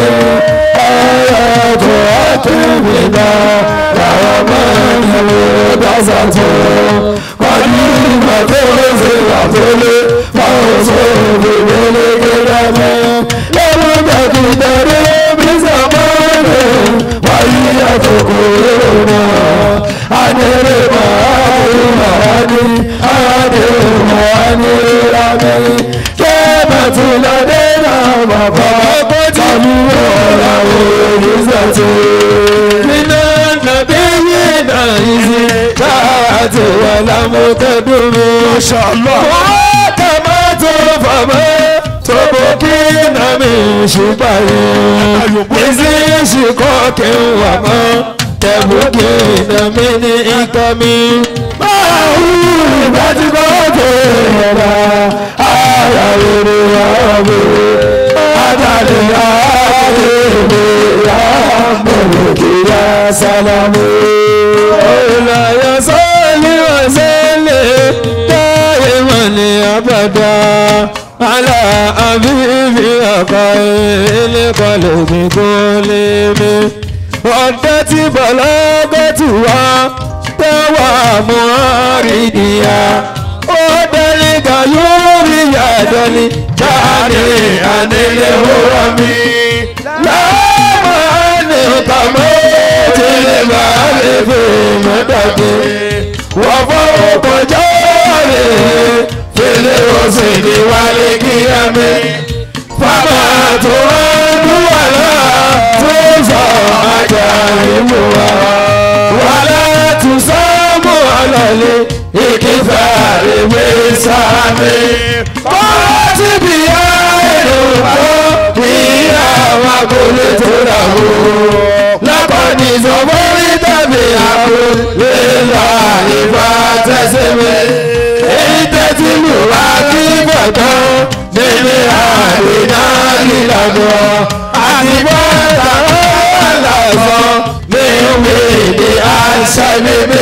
Ẹ̀yàtọ̀ àtúnbìnà làwọn máa ń yẹ̀wò dásàtọ̀. Wọ́n ní ìgbà tó ń ṣe àtọ́lé báwọn sọ òbílẹ̀ gẹ́gẹ́ mọ́. Lọ́wọ́ dàkúndàrẹ́ bí sàmọ́lẹ̀ wáyé àtọ̀kọ̀ èrò náà. Adèrè máa ń máa ní adèrè máa ní rámi. Kẹ́bà tí lọ́dẹ́ náà bàbá tàbí ọ̀la òrìṣàtò. Nínú nàbí yìí náà ìsì káàtì wà lámútẹ́dùn mi. Masha Allah. Wọ́n kà máa tó fàmọ́ tó bó kí náà mi ṣùgbọ́n yìí. Ìsì ṣìkọ́ kí n wà mọ́. Tẹ̀bùkì ìdàmí ní ikọ̀ mi. Báwo ìgbà tí kò tó yẹra? Ara rere ọ̀bẹ. Adàlẹ̀ àdébẹ̀ yá mọ̀lẹ̀ kíyà sálámù. Olùyà sọ́ọ̀lì ọ̀sẹ̀lẹ̀ táyé mọ̀lẹ̀ àbàdà. Àlà àbíbí ọkọ̀ ilé kọlẹ̀ mi kò lè mi. Ọ̀dẹ́ tí bọ̀lọ́gọ́tù wá tẹ́wà mú àrídìyà. Ó dẹ́lí ga yóò rí yàdọ́lí jáde ànílé wúrọ̀ mi. Láàmú àní kàmọ́ tí lè bá lè fi mọ́tàkì. Wọ́n fọwọ́ kọjá rẹ̀ fèlè òsì ní wálé kíá mi. Fábà tó ń dúwà náà tó sọ àjà ìmú wa. Wàlá tún sáàmù ọlọ́lẹ̀ ìkífà ìwé sáàmì. Kọ́lá tí bí yá èrò kọ́ kí àwọn akólé tó rà wò. Lákọ̀ọ́nì ìsọ̀bọ́rí tàbí àpò lélà ìfà tẹ̀sẹ̀ mi. Èyí tẹ́tí lù wá kí bọ̀tán nílé àdínà nílànà. Àtìgbọ́ làwọn làzọ ní ìwé ní àṣà mímí.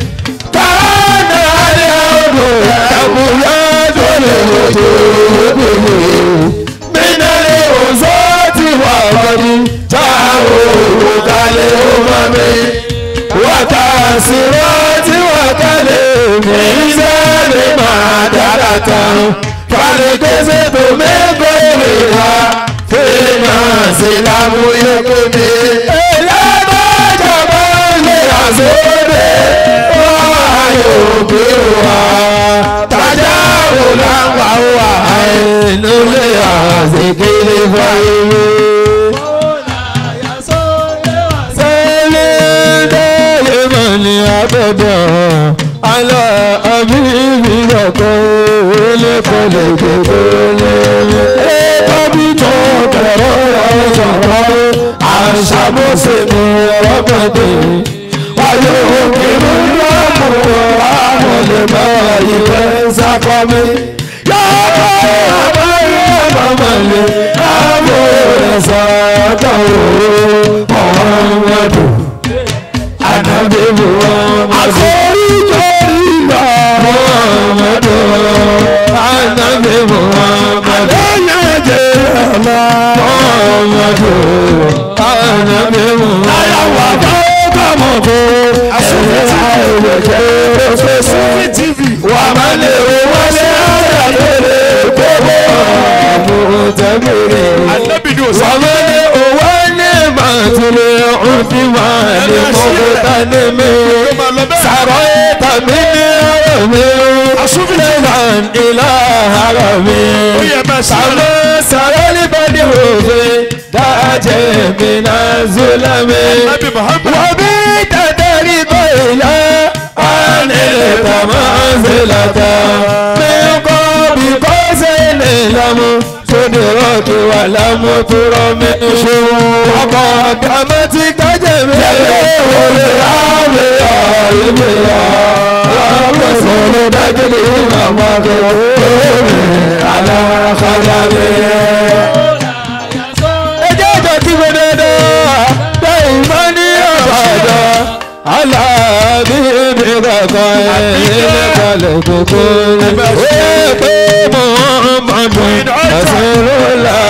Káàdà ayé ọdún ẹ̀kúnlẹ̀ tó lè wòjò òbí. Mínàlè òzó ti wà wọ́ni táwọn òwò kalẹ̀ ó mọ́ mi. Wọ́tà síwọ́ tí wọ́n kalẹ̀ mi sẹ́lẹ̀ máa dára tán. Kàlẹ́kẹ́sẹ̀ tó mẹ́gbẹ̀rẹ̀ wá. Fèèmà sí lámúyé kò ní. Ẹlẹ́gbẹ́jọ bá lè àsóde. Wọ́n ayò gbé wa. Tajà wò láwà wà. Àìlú lè àṣekéré fáyé. Sẹ́lẹ̀ dáyé mọ̀ ní abẹ́bẹ̀ àlọ́ àbíbí lọ́kọ̀ ilé kọlẹ̀ gbogbo lẹ́yìn. Ẹ̀ẹ́dọ́bí tó bẹ̀rẹ̀ ọ̀sọ̀rọ̀ àṣàmọ́sẹ̀ ní ọ̀pẹ̀dẹ̀. yóò kiri lọ́mú àwọn lè bá ìfẹ́ sákọ́mi. Yàrá àbáyé àbámọ̀lé àwọn ẹ̀sọ́tọ̀ Muhammadu Ànábì Muhammadu. Àforíjọ́rí lọ Muhammadu Ànábì Muhammadu. Ẹ̀yẹ́jẹ̀ ọ̀la Muhammadu Ànábì Muhammadu. Ayáwó àbáwọ́ mọ̀ kó ẹ̀rẹ́ àìwẹ̀jẹ̀ Sufi T V. Wà á máa lè wọlé àyàlérè gbogbo ọ̀mù tẹ̀mẹ̀rẹ̀. Wà á máa lè wọlé màtúlẹ̀ ọ̀dí máa lè mọ̀kó tani mi. Sàrọ̀ tàbí ní ọ̀rọ̀ mi. Lẹ́yìn ìlà ara mi. Sàrọ̀ sàrọ̀ níbàdí òfin dájẹ́ mi náà zúlẹ̀ mi. Wà bí tàdérí bọ̀ ìlà. Tamazilata min qabi qawsaini lamu tudraki wa lamu turami shu qadamati tajmi wal ami aybiya rasul dajli ma ala khadami ejejo ti wedede daimani abada ala bibi gàgà ẹ̀ẹ́dẹ́gbàlẹ̀ gbogbo ẹ̀ẹ́dẹ́ Muhammadu Rasulullah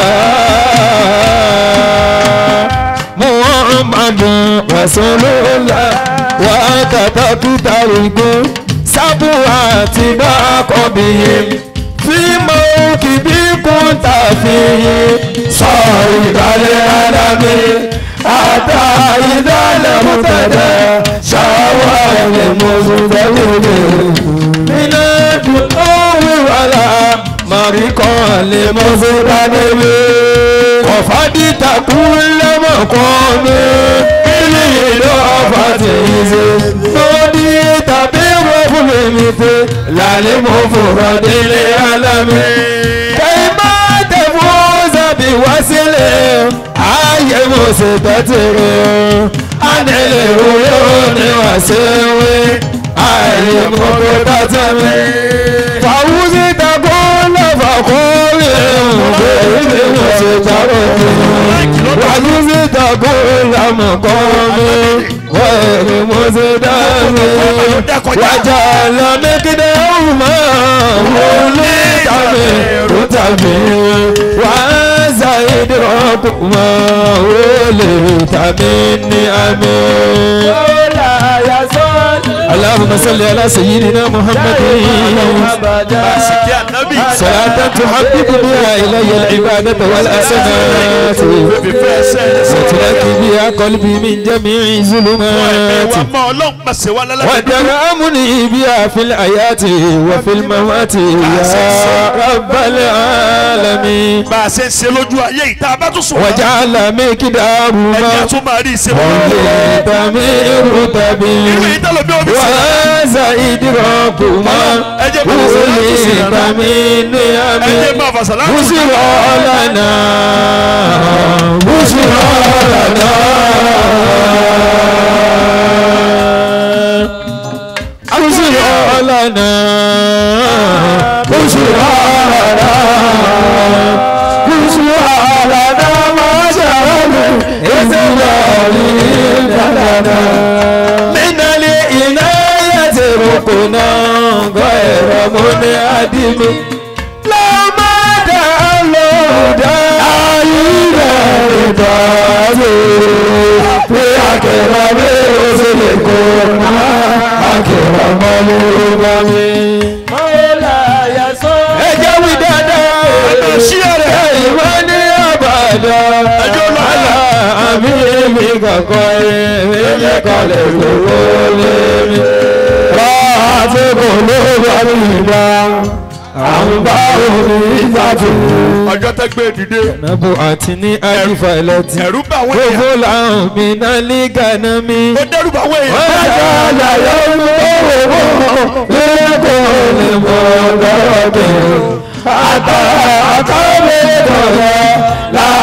Muhammadu Rasulullah wà á tàtà kúta rìgbó sábù àti bákọ̀bìyìn fíìmù kìbí kúta fìyì sọ ìbàlẹ̀ alámi. Ata ìdálẹ̀ mọ̀tẹ́dẹ́ ṣàwọ̀ ẹ̀ mọ̀sùlùmí. Iná dùn ó wíwàlà màríkọ́ lè mọ̀sùlùmí. Ọ̀fà dìtà kú lẹ́mọ̀kọ́ mi. Ilé ìlú ọ̀fà ti ṣe. Lódì tàbí wọ́n fún mi mi pé lálẹ́ mọ̀ fòrò délé alámi. Kẹ́hìn bá tẹ̀ fún sábì wá sílẹ̀. Ayé mo ṣe tẹ́tẹ̀rẹ̀ anẹ́lẹ̀ òye òní wá sí wí ayé mo kò tẹ́tẹ̀rẹ̀ fàwùsí takò lọ́fà kórè òǹgbẹ ìdí mo ṣe tẹ́tẹ̀rẹ̀ fàwùsí takò lọ́mọ kọ́ mi wẹ́ẹ̀rẹ̀ mo ṣe tẹ́tẹ̀rẹ̀ wájà lọ́mẹ́kídé ọ̀húnmọ́ wọlé tàbí rútàbí wàá. إدراكما ولتمني أمين اللهم صل على سيدنا محمد صلاة تحبب بها إلي العبادة والأسنات وترك بها قلبي من جميع الظلمات وترامني بها في الآيات وفي الموات يا رب العالمين وجعل مقدارهما ولتمير تبين وهذا إدراكهما ولتمين أمين بشرى لنا بشرى لنا بشرى لنا بشرى لنا من العناية ركنا غير منعدم لا مدى له داعي في أكرم رسلكم أكرم الأمم مولاي صل أجاوي دادا أيماني أبدا على أميمي كقوي كقلب كقولي راحت قلوب أبدا àǹbá òní ìdájú. ọjọ́ tẹ́ gbé dìde. nàbó àti ní àdìfà ẹlẹ́tì. ẹ̀rú bá wọ́n yẹn. gbogbo làwọn mi náà lé gánà mi. ó dẹ́rù bá wọ́n yẹn. wọ́n yà láyọ̀ lówó lẹ́kọ̀ọ́ lè mọ ọ̀dọ́rọ̀ bẹ̀rẹ̀. àtà àkàwé dọ̀rọ̀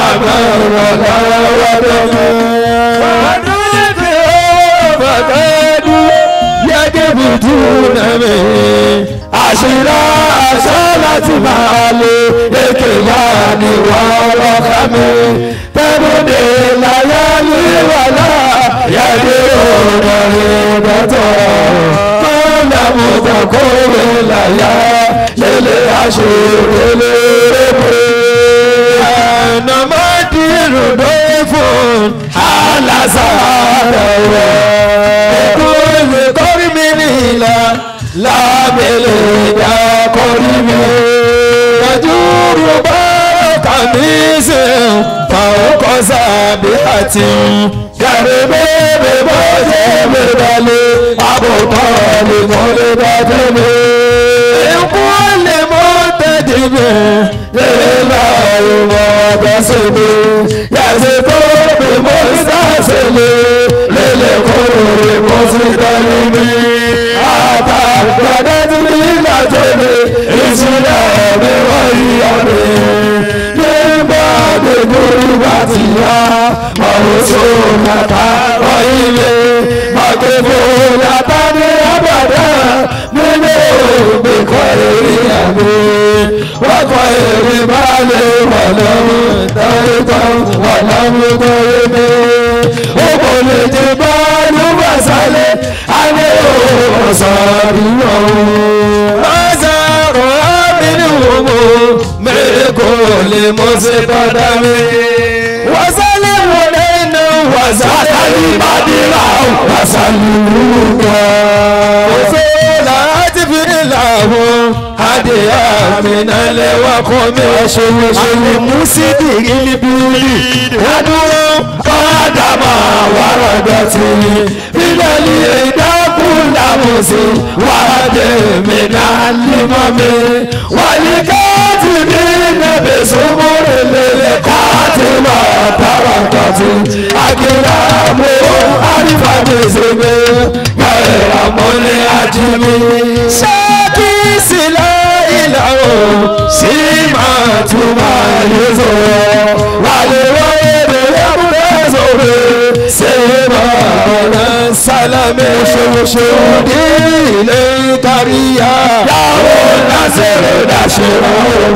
làbẹ̀rọ̀ lọ́wọ́ dọ̀rọ̀. wọ́n dúró bí ó bàtà àṣírà aṣọ láti máa lè èké bá ní wọ́ọ́rọ́ kámi tẹ́bùdé láyé níwàlá yàdé òdòdó dọ́tọ̀ kọ́ńdà mọ́tò kórè láyà lélẹ̀ àṣírí lérèpé nàmọ́dì ròdó fún alásàárẹ̀ rẹ̀ kúrò kórì mi nílà lábẹ́lẹ̀ ìdá kórì mi yàdúró bá kàmíṣe fàwọn kọ́sà bí àti kẹrìbẹ́ẹ̀bẹ̀ bọ́ jẹ́ mẹ́rẹ̀lẹ́ àbùkọ́ lè mọ́ lè bá tẹ́lẹ̀ ẹ̀kú lè mọ́ tẹ́jìbẹ̀ lẹ́lá ìwọ̀ bẹ́sẹ̀lẹ̀ yàtọ̀ tó bí mọ́ sàṣẹlẹ̀ lẹ́lẹ̀ kúrò lè mọ́ sí tẹ́lẹ̀ mi àtàgbàdẹ́ tí mi lájẹ̀lẹ̀ ìṣúná mi wọ́n yí ọ̀rẹ́ nígbà gbogbo ìgbà tí yá ọ̀rọ̀ tó nàta ọ̀yìnlẹ̀ màgbẹ́fọ́ yàtá ní àbàdà nínú ògbẹ́kọ̀ èrè àgbẹ̀ wọ́n kọ́ èrè máa lè wà lọ́wọ́ tẹ́lẹ̀tọ́ wà lọ́wọ́ tẹ́lẹ̀ ó kò lè jẹ bá ló bá sálẹ̀ alẹ́ òòsàn ìwọ̀n ọ̀sán ọ̀hábí ni wọ́n mọ̀ mẹ́rẹ̀ kò lè mọ́ sí padà mi wàsálẹ̀ wọlé náà wàsálẹ̀ ìbádìrà wàsálẹ̀ wúkọ́ òfin láti fi làwọn adìyà mi náà lẹ́wà kọ́ mi àmì mùsídìrí níbílì adúró kọ́ńdàmà wàrà dọ̀tí bíbélì ìdákùn làmùsí wàdé mi náà límọ̀ mi wàlí káàtì mi nàbẹ̀ sọ́mọ́rẹ́ lélẹ̀ káàtì mà tààrà dọ̀tí àkìlà mọ́ àrífàdé sèmi gbẹ̀rẹ̀ mọ́lẹ̀ àjẹmí. ṣáàkì sílẹ̀ ìlàwọ̀ sí máa túmọ̀ yé sọ̀rọ̀ wàlẹ̀ wáyé bẹ̀rẹ̀ múlẹ̀ sọ̀rọ̀ ṣé máa sálámé ṣoṣo ní ilé káríyá yàwó lásìrò dáṣẹ́rọ̀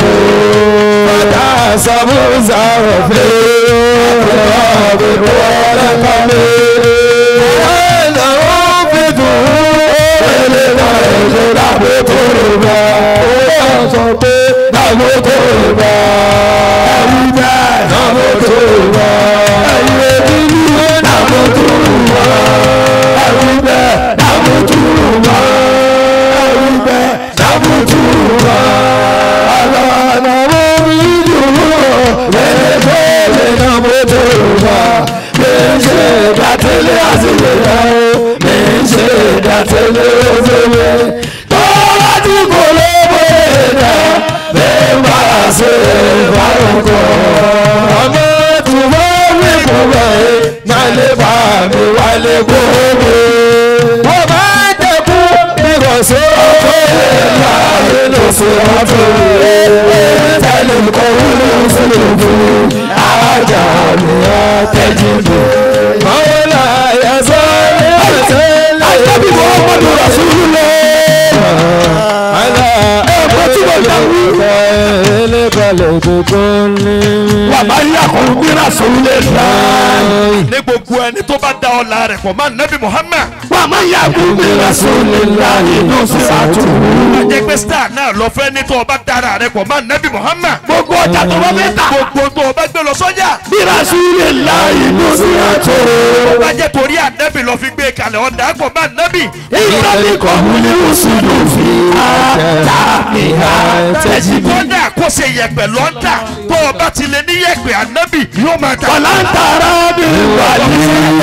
bàtà sàmúzà ọ̀fẹ́ ọ̀bẹ̀ bọ́ọ̀lẹ̀ kàmé ẹ̀lẹ́ ọ̀fẹ́ tó ẹ̀lẹ́ náà ẹ̀lẹ́ dàbò tó rẹ̀ bá ó sọ pé dàbò tó rẹ̀ bá ẹ̀rí bẹ́ẹ̀ dàbò tó rẹ̀ bá ẹ̀rí ẹ̀dínlẹ̀ dàbò tó rẹ̀ bá ẹ̀rí bẹ́ẹ̀ dàbò tó rẹ̀ bá ẹ̀rí bẹ́ẹ̀ dàbò tó rẹ̀ bá àlànà omi dùn lẹ́lẹ́gbẹ̀lẹ́ dàbò tó rẹ̀ bá méjì dàtẹ́lẹ̀ àtìlẹ̀ yàwó méjì dàtẹ́lẹ̀ òfèlè tọ́lá tí kò lóbo ẹ̀dá bẹ́ẹ̀ bá ṣe ìbárokọ̀ ọmọ tó bá wí kò báyìí náà lè bá mi wálé gbogbo wọ́n bá dẹ̀kú ìrọ̀sọ́ ọ̀tọ̀ láàyè lọ́sọ̀ ọ̀tọ̀ tẹ́lẹ̀ kọ́ wúlò sílẹ̀ fún ajá mi àtẹ̀jìbò mọ́wọ́lá ẹ̀sọ́ ẹ̀sẹ̀lẹ̀ àtẹ́bí Muhammadu Rasulullah àlà ẹ̀kọ́ tí wọ́n dá wí ẹ̀ẹ́lẹ́kọ̀ọ́lẹ̀ gbogbo ní wà bá yí àkọ́rù bí Rasulullah ní gbogbo ẹni tó bá da ọ̀la rẹ̀ pọ̀ máa nẹ́bí Muhammad wà má yí àkọ́rù bí Rasulullah inú sí àtúwò ajẹ́ pé star náà lọ fẹ́ ní tó ọba dára rẹ̀ pọ̀ máa nẹ́bí Muhammad gbogbo ọjà tó bá fẹ́ tà gbogbo tó ọba gbé lọ sọ́jà bí Rasulullah inú sí àtúwò ọba jẹ́ torí ànẹ́bí lọ fi gbé kalẹ̀ ọ̀dà pọ̀ máa nẹ́bí ìtàlẹ́kọ̀ọ́ wúlé wùsùlù fi àtàmì àtẹ̀jìbì kódà kó ṣe yẹ̀pẹ̀ lọ́ńdà tó ọba ti lè ní yẹ̀pẹ̀ ànẹ́bí yóò máa ta ọ̀làǹtàrà bí wà ní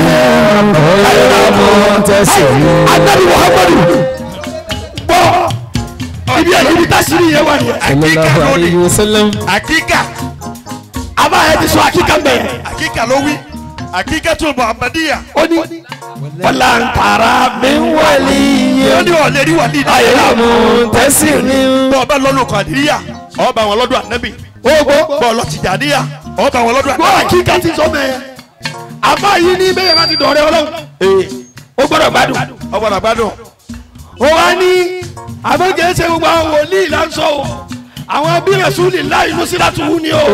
àyàmọ̀ tẹ̀sí ànẹ́bí Muhammadu bọ́ ibi ẹ̀yìn tásìrì yẹn wà ní àkíkà lónìí àkíkà àbá ẹ̀ ti sọ àkíkà mbẹ̀ àkíkà ló wí àkíkà tó Muhammadiya ó ní ọ̀làǹtàrà bí wà ní ó ní ọ̀lẹ́ rí wà ní àyàmọ̀ tẹ̀sí ní bọ́ ọba lọ́lọ́ kàdíríyà ọba wọn lọ́dọ̀ ànẹ́bí ogbó bọ́ ọlọ́ Tìjàníyà ọba wọn lọ́dọ̀ gbọ́ ànẹ́bí àkíkà ti sọ mẹ́ àbá yìí ní bẹ́ẹ̀ bá ti dọ̀rẹ́ Ọlọ́run ó gbọ́dọ̀ gbádùn ọgbọ́n àgbàdo ó wá ní àmọ́ kì í ṣe gbogbo àwọn wòlíì là ń sọ o àwọn ẹbí Rasuli láì inú sí láti wú ni o.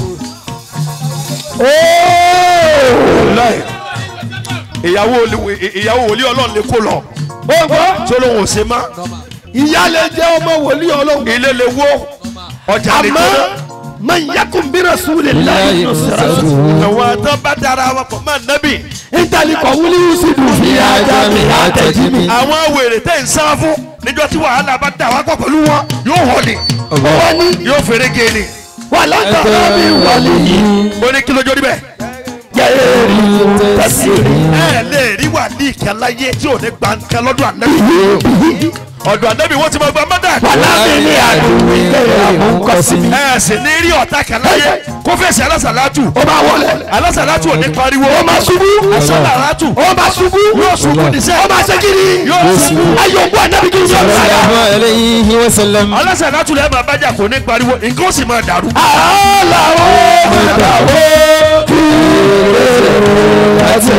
ìyàwó ìyàwó wòlíì ọlọ́run lè kó lọ. ó gbọ́ tó lóun ò ṣe má. ìyá lè jẹ́ ọmọ wòlíì ọlọ́run. ilé lè wó ọjà lè àmọ́ tó. man yakun bi Rasulillahi nusratu. àwọn àtọ́ bá dára wọn pọ̀ máa nábì. ìtàlí kọ̀ wúlí yusufu fi ajá mi àtẹ̀jí mi. àwọn wèrè tẹ̀ ń sá fún níjọ́ tí wàhálà bá dà wá pọ̀ pẹ̀lú wọn yóò hàn ní. wọ́n ní yóò fèrè gé ni. wà látọ̀rọ̀ mi wọlé yìí. ó ní kí lójó níbẹ̀. gẹ́gẹ́ rí tẹ̀sírí. ẹ lè rí wà ní ìkàláyé tí ò ní gbàǹkà lọ́dọ̀ ànábì. ọ̀dọ̀ ànábì wọ́n ti máa gba mọ́dà. wàlámi ní àdúgbò ìkẹyà àmúkọ́sí. ẹ sì ní rí ọ̀tá kàláyé kó fèsì alásàlátù. ó máa wọlé. alásàlátù ò ní pariwo. ó máa ṣubú. asálàlátù. ó máa ṣubú. yóò ṣubú níṣẹ́. ó máa ṣe kiri. yóò ṣubú. ayọ̀ bú ànábì kí n sọ ọ́. alásàlátù lẹ́ẹ̀ máa bájà kò ní pariwo nǹkan ó sì máa dàrú. àlàó àlàó kí láti.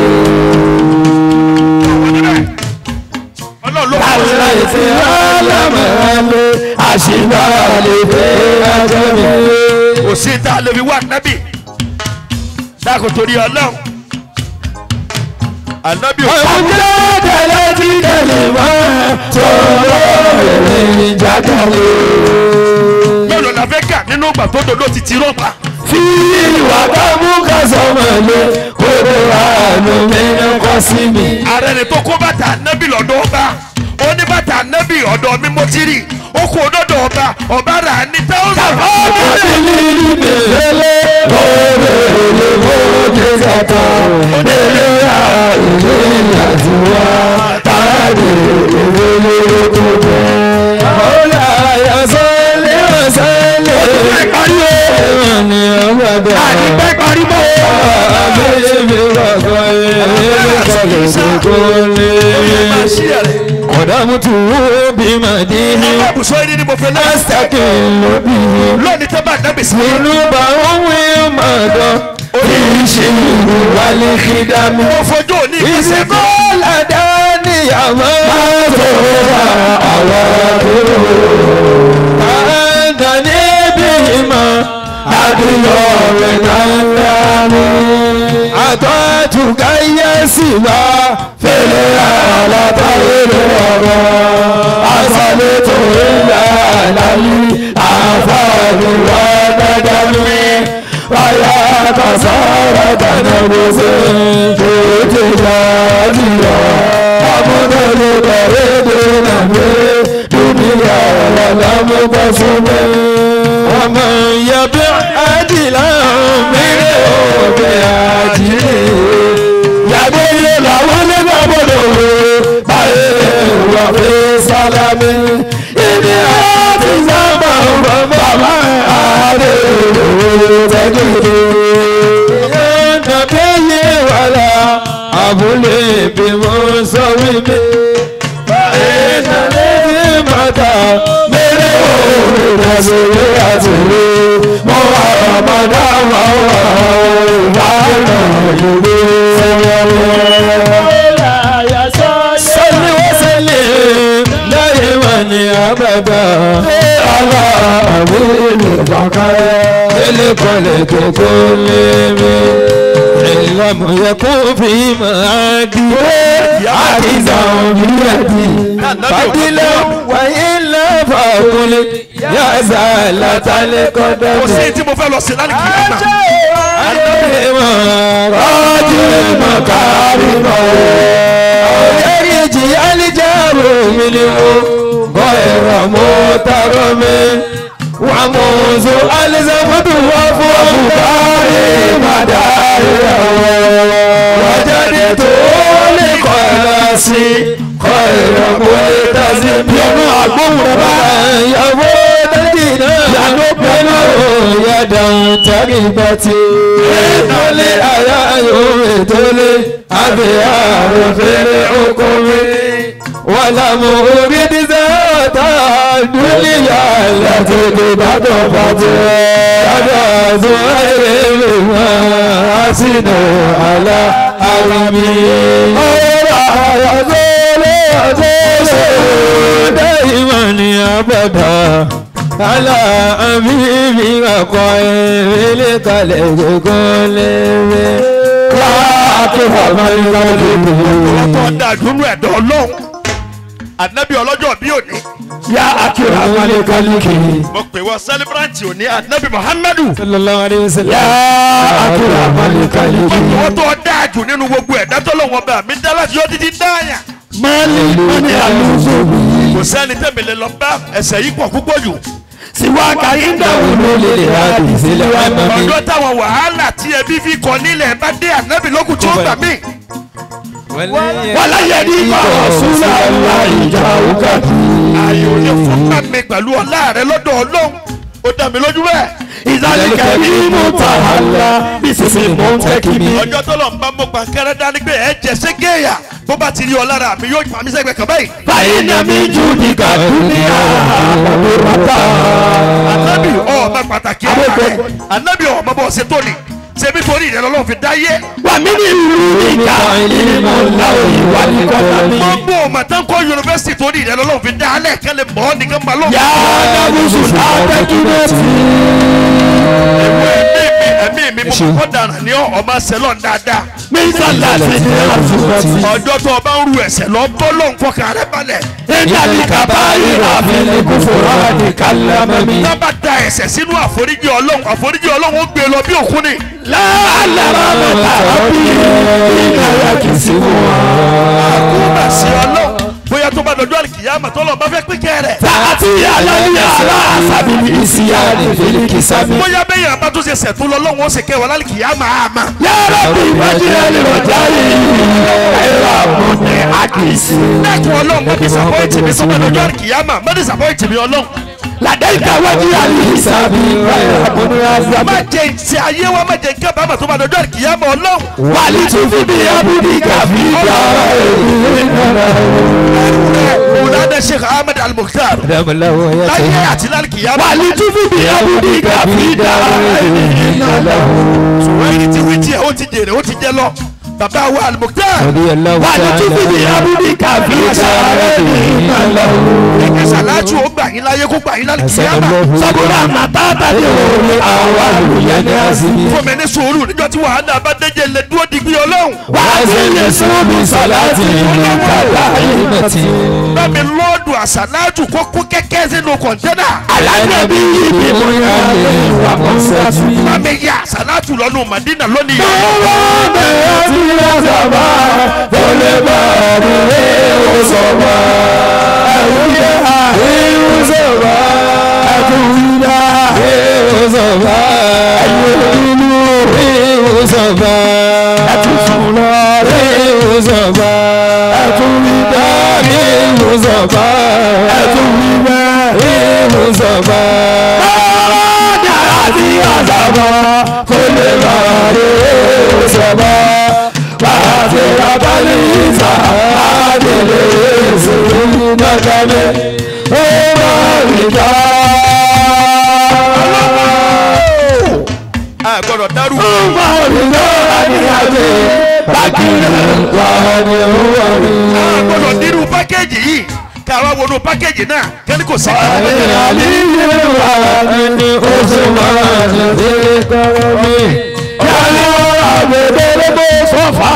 ọlọ́run ló kọ́ aláì tí alámọ̀lẹ́ àṣìbálẹ̀ fẹ́ ajẹ́mi. kò sí tá a lè fi wá nábì dákò torí ọlọ́run ànábì ò àwọn jẹ́ tẹ̀lé tí tẹ̀lé mọ́ sọ̀rọ̀ èrè jákàlẹ̀. mélòó la fẹ́ kà nínú ìgbà tó dodo ti ti rọ́pà. fi ìwà bá mú kásọ̀mọ̀lẹ́ kó lè wà ló mẹ́rin kọ́ sí mi. ààrẹ ni tó kó bàtà nábì lọ́dọ̀ ọba ó ní bàtà nábì ọ̀dọ̀ mi mo ti rí ó kó dọ́dọ̀ ọba ọba rà á ní táwọn. ọ̀rẹ́ mi ní bèbélé ọ̀rẹ́ mi mo dé sàtọ̀ délé ra ìlú ìyàtú wa tààdé ìwélé tó bẹ̀. ọ̀la yasọ́lé ọ̀sẹ́lẹ̀ ẹ̀wọ̀n ni ọgbà bẹ̀. àdìpẹ́ pariwo. àbẹ̀yẹ mi wọ̀gbọ̀ yẹn kọ́lẹ̀ kókó lé. ọ̀dàmú tù ú bí màdínì. ọba àbùsọ yìí ni mo fẹ́ lọ. Ẹ́sítẹ́kì lóbi. lónìí tẹ́ bá nábì sí. Olúbà òun mọ̀dọ́. Oríṣi ìlú wálé kídámù. mo fojú òní ìgbésẹ̀ Ìsìnkú làdá níyàwó. Máa tó ra àwọn àbúrò. Àǹdà níbi ìmọ̀. Àdúyọ̀ rẹ̀ dáadáa ni. Àtọ́jú káyé sì wá. Fèlè àlàtàwé lọ́wọ́. Àṣàlẹ̀ tó ń yà láyé. Àfààní wà dáadáa mi. Wáyà kọ̀sọ́rọ̀ dáná bó ṣe. Ètò ìdájọ́. Àmúdọ́lù bẹ̀rẹ̀ dé nàgbé. Dúnìyà lọ́lámú bọ́ súnmọ́. Ọmọ ìyàbí àdìlá mẹ́rẹ̀ òbí àjílẹ̀. Yàgbé ilé làwọn nígbà gbọdọ̀ wò. Báyìí wà fẹ́ sálámì. Ibi àti sábà wọ́n bàbá àárẹ̀ òwò tẹ́gẹ̀dẹ̀. Ìyànà bẹ́yẹ wàlà àbúlé bí mo sọ wípé. Báyìí nàlẹ́ ní bàtà mẹ́rẹ̀ òwò ìdásílẹ̀ àtìlẹ́. Mo wà ọmọdé àwọn ìbáná ìlú sọ́ni wọ́n sẹ́lẹ̀ lẹ́yìn wọn ni àbẹ̀bẹ̀ ọlọ́ àbúrò bàkárẹ́ lẹ́lẹ́kọ̀lẹ̀ kókó lémi ìlànà yẹ kó fi máa di àdìsàn bíyàdì fàdílẹ̀ wáyé lẹ́fà kúnlẹ̀ yàtọ̀ látàlẹ́ kọ́dọ̀ kò sí tí mo fẹ́ lọ sí lálẹ́ kìí náà. rọ́jú mọ̀ kárí mọ̀ ọ̀yẹ́rìjì alìjẹ́rù mi ni mo bọ́ ẹ̀rọ mọ́ tààrọ́ mi wà mọ̀ oṣù alìsẹ́fọ́tò wọ́n fún ọ̀bùkárí màdárí ọ̀wọ́ wájáde tó lè kọ́ ẹ̀rọ sí kọ́ ẹ̀rọ mọ́ tàṣí bí ọ̀nà àgbóhùn bá ìyàwó tẹ́lẹ̀ náà yàgò pẹ̀lú yàdà tàbí bàtì ìtọ́lé àyà yóò ètòlé àbẹ̀ àrùn fẹ́rẹ̀ okòrin wà lámù orí dísẹ́ ọ̀tá dúníyà látòkè bàtọ̀ bàtẹ̀ yàdà tó ẹ̀rẹ̀ mìíràn àsìnà àlà àrùnmí ọ̀rọ̀ àyàtọ̀ lé àtọ́lé dada ala ami mi akọ ele kalẹ̀ gbogbo lẹ́rẹ́ wá akẹ́wà mọ́lẹ́ká lẹ́rẹ́. ọ̀tọ̀ dàdúnú ẹ̀dọ́ ọlọ́run ànábì ọlọ́jọ́ bí òní. yá akẹ́wà mọ́lẹ́ká lẹ́rẹ́. mo pè wọ́n sẹ́lẹ̀bíràǹtì òní ànábì muhammadu. sallallahu alayhi wa sallam. yá akẹ́wà mọ́lẹ́ká lẹ́rẹ́. ọ̀tọ̀ tó dáa jù nínú gbogbo ẹ̀dá tọ́lọ́wọ́n bá mi dá láti yọ títí dáàyà. mọ́lẹ́ mọ́lẹ́ àlùfò mi. kò sẹ́ni tẹ̀mílẹ̀ lọ bá ẹsẹ̀ yìí pọ̀ púpọ̀ jù. siwa kàyíndà wúlò lè lè ra ìṣẹ̀lẹ̀ wà mọ́ mi. ọjọ́ táwọn wàhálà tí ẹbí fi kọ nílẹ̀ bá dé ànábì lókun tí ó gbà mí. wàlá yẹ ní ọ̀ṣunà ńlá ìjà òkàtì. ayò ní fún mi pẹ̀lú ọlá rẹ lọ́dọ̀ ọlọ́run ó dá mi lójú bẹ́ẹ̀. ìzàlìkà ní mo ta àlá ìsinmi mo ń tẹ́ kí mi. ọjọ́ tó lọ ń bá mo pa kẹ́rẹ́ dání pé ẹ jẹ́ ségéyà bó bá ti rí ọ lára mi yóò pa mí sẹ́gbẹ̀ẹ́ kan báyìí. báyìí ni mi jù ní kàdúnyà àbúrò ànábì ọ̀ọ́mọ pàtàkì ara rẹ̀ ànábì ọ̀ọ́mọ bọ̀ ṣe tóni ṣebí torí ìrẹ́ lọ́lọ́run fi dáyé. wà mí ní ìlú ìka ìlú ńlá òyìnbó ní kọ́tà mi. gbogbo mọ̀tànkọ́ yunifásitì torí ìrẹ́ lọ́lọ́run fi dá alẹ́ kẹ́lẹ́ mọ́ nìkan máa lọ́wọ́. yàrá dábùsùn àtẹ́kùnẹ́tì. ẹ̀mí mi mo kọ́ dànù ní ọmọ sẹ́lọ̀ dáadáa. mi sàlá sí ní àtúntì. ọjọ́ tó o bá ń ru ẹ̀sẹ̀ lọ bọ́ lóun fọkàn rẹ balẹ̀. ìdàbí kaba ìrà fílẹ̀ kó fòrò àdì kálámẹ́ mi. tábà da ẹ̀sẹ̀ sínú àforíjì ọlọ́run àforíjì ọlọ́run ó gbé lọ bí òkun ni. láàlára mẹ́ta ọ̀bí ìnáyà kì í sí wọn. àkúbà sí ọlọ́run bóyá tó bá dọjọ́ àlìkìyàmà tó lọ bá fẹ́ pín kẹrẹ. tààtì aláìyá aláàsábì ìsìyà ní fílíkì sábì. bóyá bẹ́yìn àbá tó ṣe sẹ̀tún lọ lọ́wọ́ ó sì kẹwàá lálìkìyàmà àmà. yàrá bí ìbájúlẹ̀ lè rọ̀jà yìí ẹ̀rọ àmúni àkìsí. lẹ́kùn ọlọ́run mo disappoint mi tó bá dọjọ́ àlìkìyàmà mo disappoint mi ọlọ́run. làdẹ́ka wájú àlìsàbí ẹ̀rọ àmúni àzàbí. má jẹ ìtì ayé wa má jẹ nǹkan bàmà tó bá dọjọ́ àlìkìyàmà ọlọ́run. wàlí tún fi bí abúlé kàbí gbà Mọ̀lánà Sheikh Ahmed Al-Mukhtar. Láyé àti lálìkìyàmà. wàlí tún fi bí abúlé kàbí gbà ṣùgbọ́n ẹni tí wí tiẹ̀ ó ti jèrè ó ti jẹ lọ. Bàbá wa Al-Mukhtar. wàlí tún fi bí abúlé kàbí gbà. Ẹ̀kẹ́ sàlájú ó gbà yín láyé kó gbà yín lálìkìyàmà. sọ́kúrò àmàtà tàbí òwe àwọn àlùyẹ ní àsìmí. Fún mi ní sùúrù níjọ́ tí wàhálà bá déjé lè dúró digbí ọlọ́run. wàá sí lè sọ́ọ̀bù sọ̀láàtì ìlú kàdá ìmọ̀tì. Bámi lọ́ọ̀dù àsàlájú kó kú kẹ́kẹ́ sínú kọ̀ńténà. alájẹbí ibi mo yà lè wà mọ́ sẹ́tù. Bámi yà àsàlájú lọ́nu Màdínà lónìí. ọwọ́ bẹ̀rẹ̀ tí wọ́n sábà tó lè bá ọdún ewu sọ̀bà. ẹ̀rù yẹ ewu sọ̀bà. ẹ̀kú wíwá ewu sọ̀bà. ẹ̀yẹ inú ewu sọ̀bà. ẹ̀tútù lọ ewu sọ̀bà. ẹ̀kú wíwá ewu sọ̀bà. ẹ̀kú wíwá ewu sọ̀bà. dára sí àzàbà kó lè bá ewu sọ̀bà. bàbá tí a bá ní ìsà àdèlè ìṣòro nàkàlẹ̀ ó máa rí ká. A gbọ́dọ̀ dárú. ó máa rí ká àdìyàjẹ bákìrì wà ní owó rí. A gbọ́dọ̀ nírú pákéjì yìí káwá wọnú pákéjì náà kẹ́ni kò sí. àlẹ́ àlíyé wà ní oṣù máa ń ṣe kọ́rọ́ mi. yálò àgbẹ̀dẹ́gbẹ̀ sọ́fà.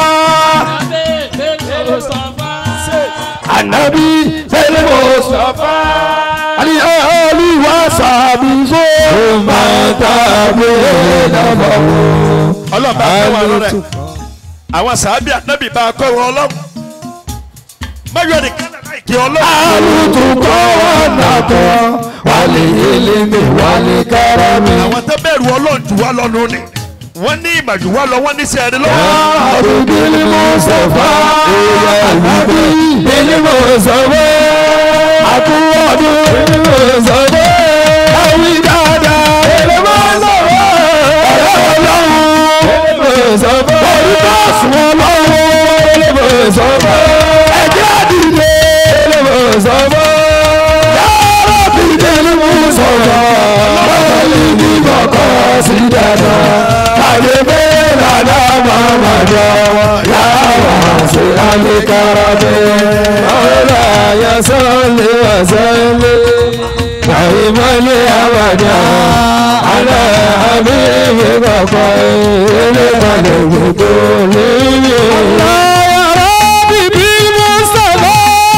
Ànábì tẹ́lẹ̀ mọ̀ sọ́fà. Àní ọ̀ọ́lù wá sàbí só. Ó máa tàbí lọ́bọ̀ wò. Ọlọ́run bá kọ́ wọn lọ́rẹ̀. Àwọn sàábì ànábì bá kọ́ wọn ọlọ́run. Máyọ̀ ní kánà láì kí ọlọ́run. Àlùtùkọ́ ọ̀nà kan wà lè yẹlé mi wà lè kára mi. Àwọn tó bẹ̀rù ọlọ́run jù wá lọ́nu ni. Wọ́n ní ìmọ̀ jù wá lọ, wọ́n ní sẹ́ẹ̀rì lọ́wọ́. Àrùbí ni mo sọ̀fà. Àrùbí ni mo sọ̀fà. Àkúwọ̀dún ni mo sọ̀fà. Àwí dáadáa ni mo sọ̀fà. Ọ̀rẹ́ ọlọ́run ni mo sọ̀fà. Orúkọ sùn ọlọ́run ni mo sọ̀fà. Ẹ̀jẹ̀ àdìyẹ ni mo sọ̀fà. Yàrá bìdé ni mo sọ̀fà. Bọ́ọ̀lù ní kọ̀kọ́ sí dáadáa. Àdébé làdá máa ma jọ yàrá وسع لكرمه مولاي صل وسلم دائما ابدا على حبيبك خير الخلق كلهم الله يا ربي بالمصطفى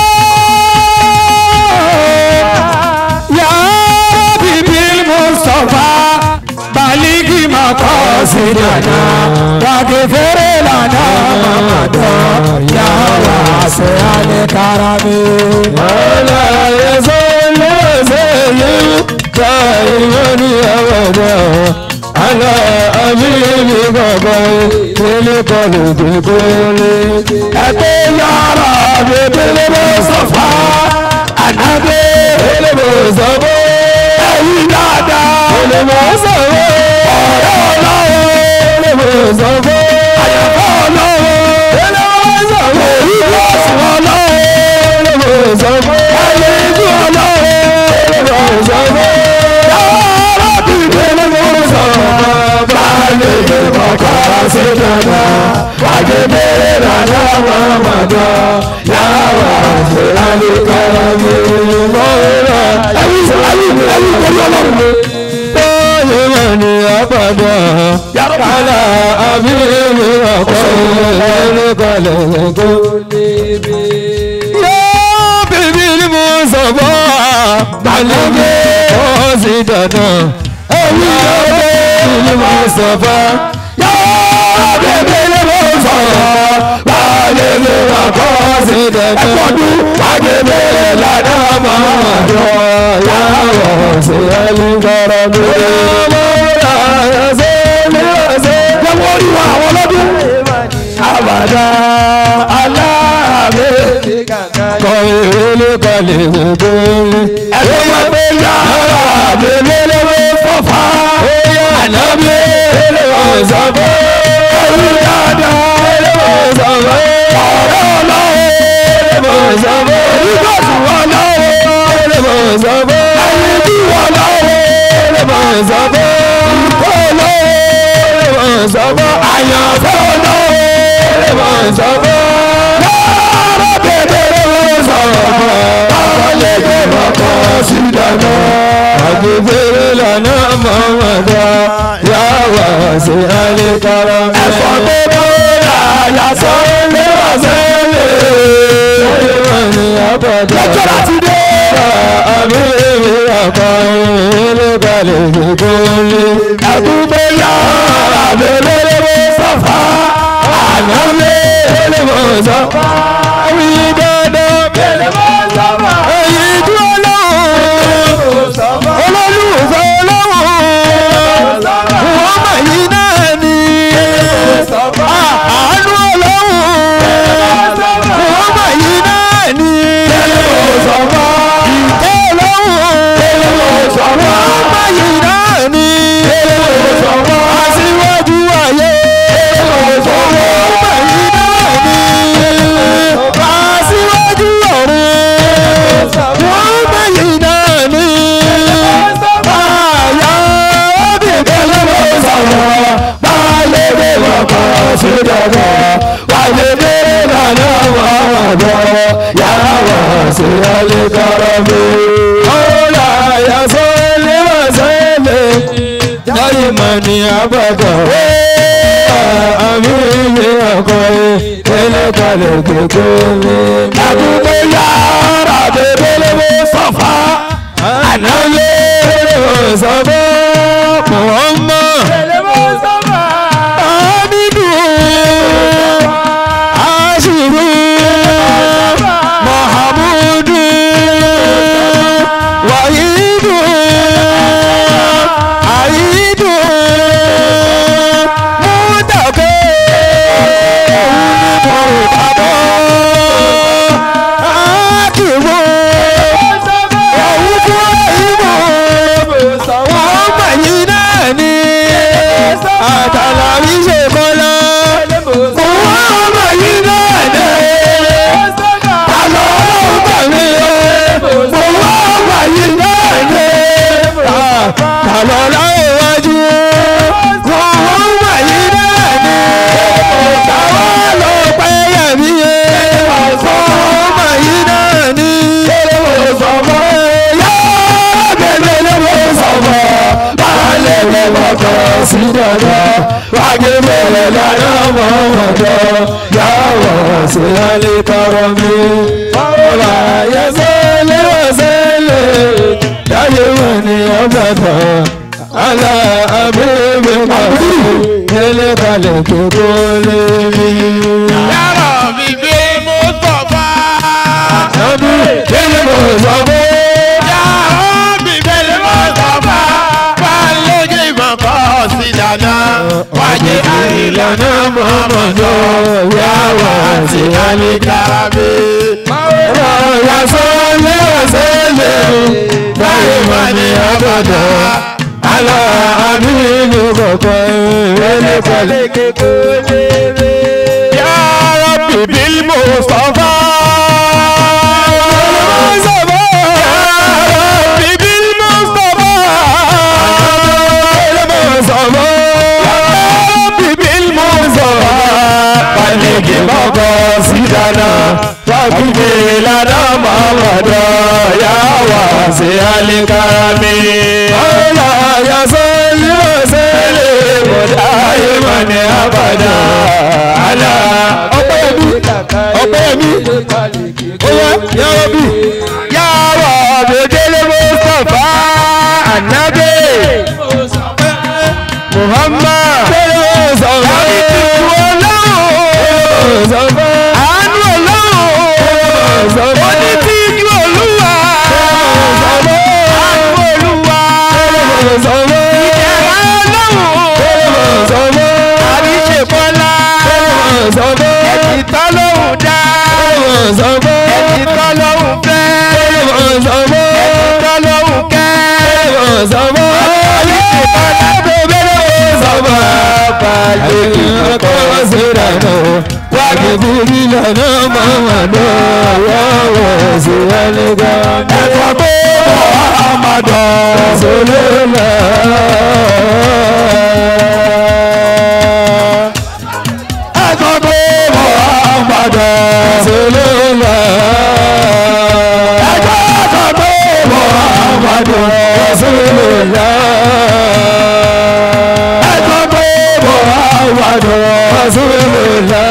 يا ربي بالمصطفى بلغ مقاصدنا واغفر لنا ما مضى يا واسع الكرم مولاي صل وسلم دائما ابدا على حبيبك خير الخلق كلهم يا ربي بالمصطفى النبي بالمصطفى ìdàdà olùmọ̀sọ̀rọ̀ ọ̀rọ̀ ọlọ́run olùmọ̀sọ̀rọ̀ àyàfọ́ ọlọ́run olùmọ̀sọ̀rọ̀ ìlọsùn ọlọ́run olùmọ̀sọ̀rọ̀ àlejò ọlọ́run olùmọ̀sọ̀rọ̀ yàrá bìbí olùmọ̀sọ̀rọ̀ balẹ̀ ìbọ̀kọ̀ sí dada wàgẹ́bẹ̀rẹ̀ dada mọ̀mọ́dọ̀ yàrá ìṣẹ̀lẹ̀ kọ́lá mi mọ́ra ẹ̀yìn ẹ̀yìn ẹ̀yìn pẹ̀lú ọlọ́run. báyìí wà ní àpàdé kálá àbíyèmí ọkọ̀ ẹ̀rọ kalẹ̀ ẹ̀kọ́ lébi. yóò bèbí ni mo sọ bọ́ àgbàlagbé ó sì dandan. èyí yóò bèbí ni mo sọ bọ́ yóò bèbí ni mo sọ bọ́ àgbàlagbé ọkọ̀ sí dandan. ẹ̀kọ́dún àgbègbè ládà máa dọ̀ yàrá sí ẹlẹ́gbẹ̀rẹ̀ mi. ọmọdé ẹsẹ̀ ní ẹsẹ̀ jẹ́wọ́ ìwà àwọn ọlọ́dún. àbàdà aláàbẹ̀ kọ́ ìrẹ́lẹ̀ kalẹ̀ gbogbo. ẹ̀sọ́ máa gbé yàrá àbẹ̀lẹ̀ lọ́wọ́ fọ́fà. ànábì ẹlẹ́wọ̀n sọ́fẹ́. ẹ̀rù dáadáa ẹlẹ́wọ̀n sọ́fẹ́. ọ̀rẹ́ ọlọ́wọ́ ẹlẹ́wọ̀n sọ́fẹ́. ìgbàsùn ọlọ́wọ́ ẹlẹ́wọ̀n sọ́fẹ́. àyèjú ọlọ́wọ́ ẹlẹ́wọ̀n sọ́fẹ́. ìkọ́ ọlọ́wọ́ ẹlẹ́wọ̀n sọ́fẹ́. àyànfẹ́ ọlọ́wọ́ ẹlẹ́wọ̀n sọ́fẹ́. yàrá bèbè ẹlẹ́wọ̀n sọ́fẹ́. àkọlẹ́gbẹ̀ ọkọ̀ sí dáná. àgbègbèrè lànà mọ́mọ́dá yàrá sí àlékárá. ẹ̀fọ́ tó bá rà yàtọ̀ lẹ́wọ̀sẹ̀lẹ̀. lẹ́yìn ní àbàdà lọ́jọ́ láti dé. àbí èmi àpá ẹlẹ́gbàlẹ̀ gbogbo lé. àdúgbò yàrá lẹ́lẹ́lẹ́wọ̀ sọ́fà. àná lẹ́lẹ́wọ̀ sọ́fà. wí dáadáa lẹ́lẹ́wọ̀ sọ́fà. èyí dúró lọ́wọ́ olólùfẹ́ ọlọ́wọ́ wọ́n mọ̀ yín náà ni àánú ọlọ́wọ́ wọ́n mọ̀ yín náà ni ìkẹ́ ọlọ́wọ́ wọ́n mọ̀ yín náà ni aṣíwájú ayé wọ́n mọ̀ yín náà ni aṣíwájú ọ̀run wọ́n mọ̀ yín náà ni. Sidada, wale bere lana wada, ya wasi alikarami. Ola ya sole wasele, daimani abada. Amini akoye, ele kale kekele. Adube ya rabe bele mo safa, anale bele mo safa, Muhammad. Bele mo safa. Mahamudu Wahidu Aidu Mutake Mutabo Akibu Wawufu Ibu Wama Yinani Atalawi Shekola Wama Yinani Kàlọ́lá ìwájú wọ́n wọ́n wà yí náà ni káwá ló pẹ́ yẹ̀mí o أبدا واغفر لنا محمدا يا واسع الكرم مولاي صل وسلم دائما أبدا على حبيبك الخلق كلهم يا ربي بالمصطفى نبي بالمصطفى يا ربي بالمصطفى بلغ مقاصدنا واجعل لنا محمدا يا واسع الكرم مولاي صل وسلم دائما أبدا على حبيبك الخلق كلهم يا ربي بالمصطفى وكفي لنا محمدا يا واسع الكرم مولاي صل وسلم دائما ابدا على أبي أبي يا ربي يا ربي بالمصطفى النبي محمد واغفر لنا محمدا يا واسع الكرم محمد رسول الله محمد رسول الله محمد رسول الله محمد رسول الله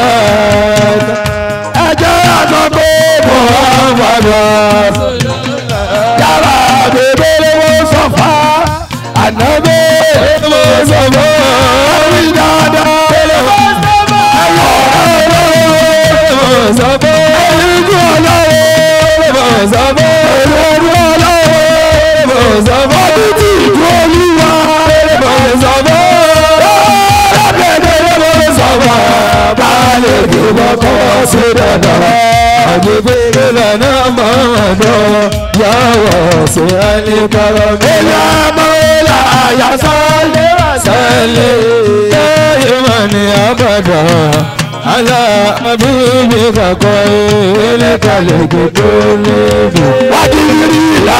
واغفر لنا محمدا يا واسع الكرم يا مولاي صل وسلم دائما ابدا على حبيبك خير الخلق كلهم واغفر لنا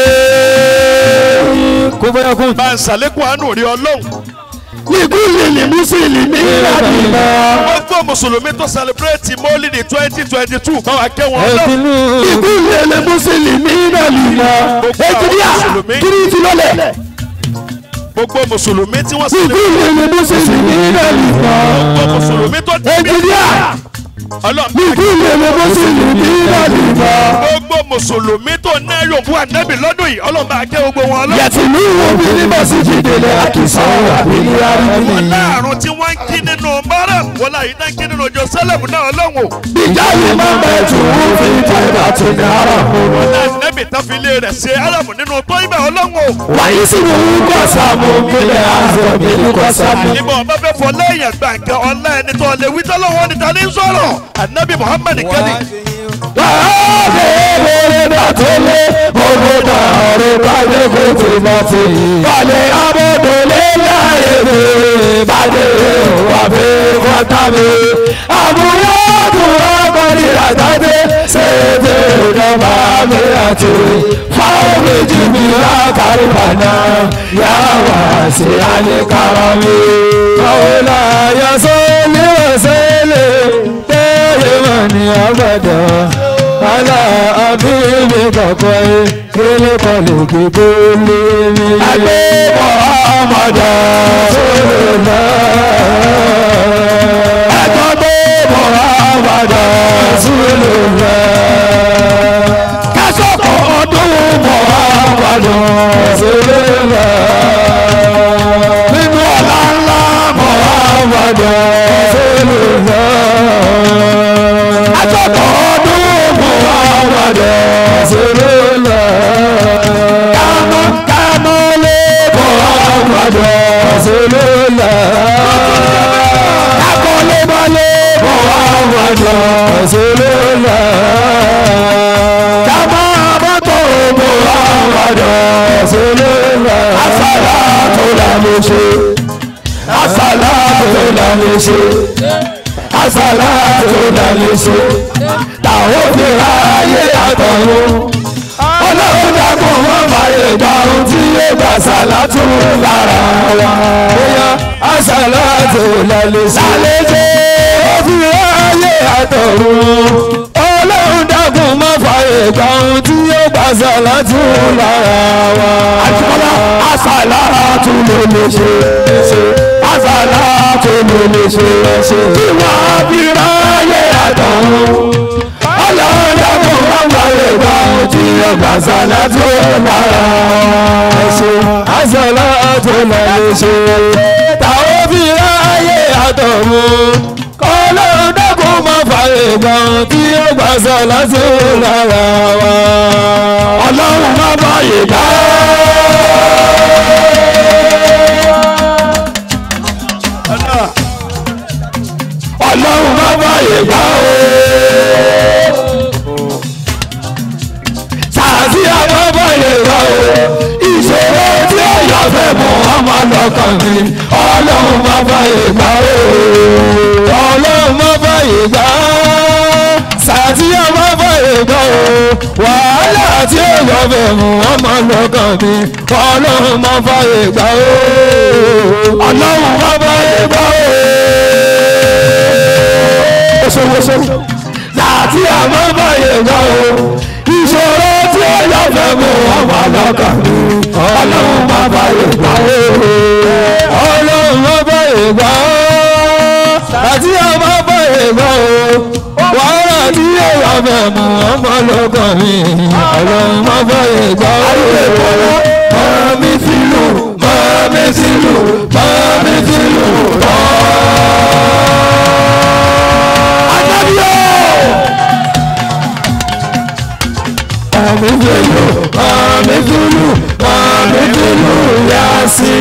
كن فيكون bá ń ṣàlékún àánú rí ọlọ́run. لكل المسلمين بما gbogbo mùsùlùmí tó celebrate mọ́lìdì twenty twenty two bá wa kẹ́ wọn lọ. لكل المسلمين بما اجريا كريتي لولẹ gbogbo mùsùlùmí tí wọ́n لكل celebrate. المسلمين بما gbogbo mùsùlùmí tó اجريا ọlọ́run. لكل المسلمين بما gbogbo mùsùlùmí tó ná yòókù ànábì lọ́dún yìí ọlọ́run bá kẹ́ gbogbo wọn lọ. يتلوه بالمسجد الأقصى وباليمين wọn láàrún tí wọ́n ń kí nínú mọ́rẹ̀ wọ́n láyé náà ń kí nínú ọjọ́ sẹ́lẹ̀mù náà ọlọ́run. بجاه من بيته في طيبة العرب wọn náà nẹ́bì tán fi ilé rẹ̀ ṣe árámù nínú tó ibẹ̀ ọlọ́run. واسمه قسم بالعزم القسم ìbọn ọba fẹ́ fọ lẹ́yìn gbàǹkan ọlá ẹni tó lè wí tọ́lọ́wọ́ níta ní sọ̀rọ̀ ànábì Muhammad kẹ́lí. وهذه بردة مبدا رباعي كتبت فليعبد لله بعد وفي ختم أبيات وبريدة سيد الجمامية فأولج بها كربنا يا واسع الكرم مولاي صل وسلم دائما أبدا على حبيبك خير kele kọlu kíkó lé mi. Àgbẹ̀ Muhammadu Rasulullah. Àgbẹ̀ Muhammadu Rasulullah. Kásọ̀kọ̀ ọdún Muhammadu Rasulullah. Nínú ọ̀la ńlá Muhammadu Rasulullah. Kásọ̀kọ̀ ọdún Muhammadu Rasulullah. Kánú kánú lé Muhammadu Rasulullah. Akọ́lé balé Muhammadu Rasulullah. Kàmá bàtò Muhammadu Rasulullah. Asàlátù la lè ṣe. Asàlátù la lè ṣe. Asàlátù la lè ṣe. Táwọn fi ráyè àtọ̀run. Ọlọ́run dàgbọ́n wọn fàyè gbà ohun tí yóò gbà sàlátù lára wa. Bóyá asàlátù la lè ṣe. Lálejò ó fi ráyè àtọ̀run. Ọlọ́run dàgbọ́n wọn fàyè gbà ohun tí yóò gbà sàlátù lára wa. Àtúbọ̀lá asàlátù ló lè ṣe. Asàlátù ló lè ṣe. Tí wàá fi ráyè àtọ̀run. Ọlọ́run dàgbọ́n wọn fàyè gbà ohun tí yóò gbà sàlátù lára wa. Asàlátù la lè ṣe. Táwọn fi ráyè àtọ̀run. Ọlọ́run dàgbọ́n wọn fàyè gbà ohun tí yóò gbà sàlátù lára wa. Ọlọ́run má fàyè gbà. Ọlọ́run má fàyè gbà o. Sàásì àwọn fàyè gbà o. Ìṣòro tí ó yọ fẹ́ mọ̀ ọmọ lọ́kàn mi. Ọlọ́run má fàyè gbà o. Ọlọ́run má fàyè gbà. Sàásì àwọn fàyè gbà o. Wàhálà tí ó yọ fẹ́ mọ̀ ọmọ lọ́kàn mi. Ọlọ́run má fàyè gbà o. Ọlọ́run má fàyè gbà o. Oṣooṣo láti àmọ́ báyìí gbà o. Ìṣòro tí ó yọ fẹ́ mú ọmọ lọ́kàn mi. Ọlọ́run má báyìí gbà o. Ọlọ́run má báyìí gbà o. Láti àmọ́ báyìí gbà o. Wàhálà tí ó yọ fẹ́ mú ọmọ lọ́kàn mi. Ọlọ́run má báyìí gbà o. Máa mi sílù, máa mi sílù, máa mi sílù. Amefelu, amefelu, amefelu yasi.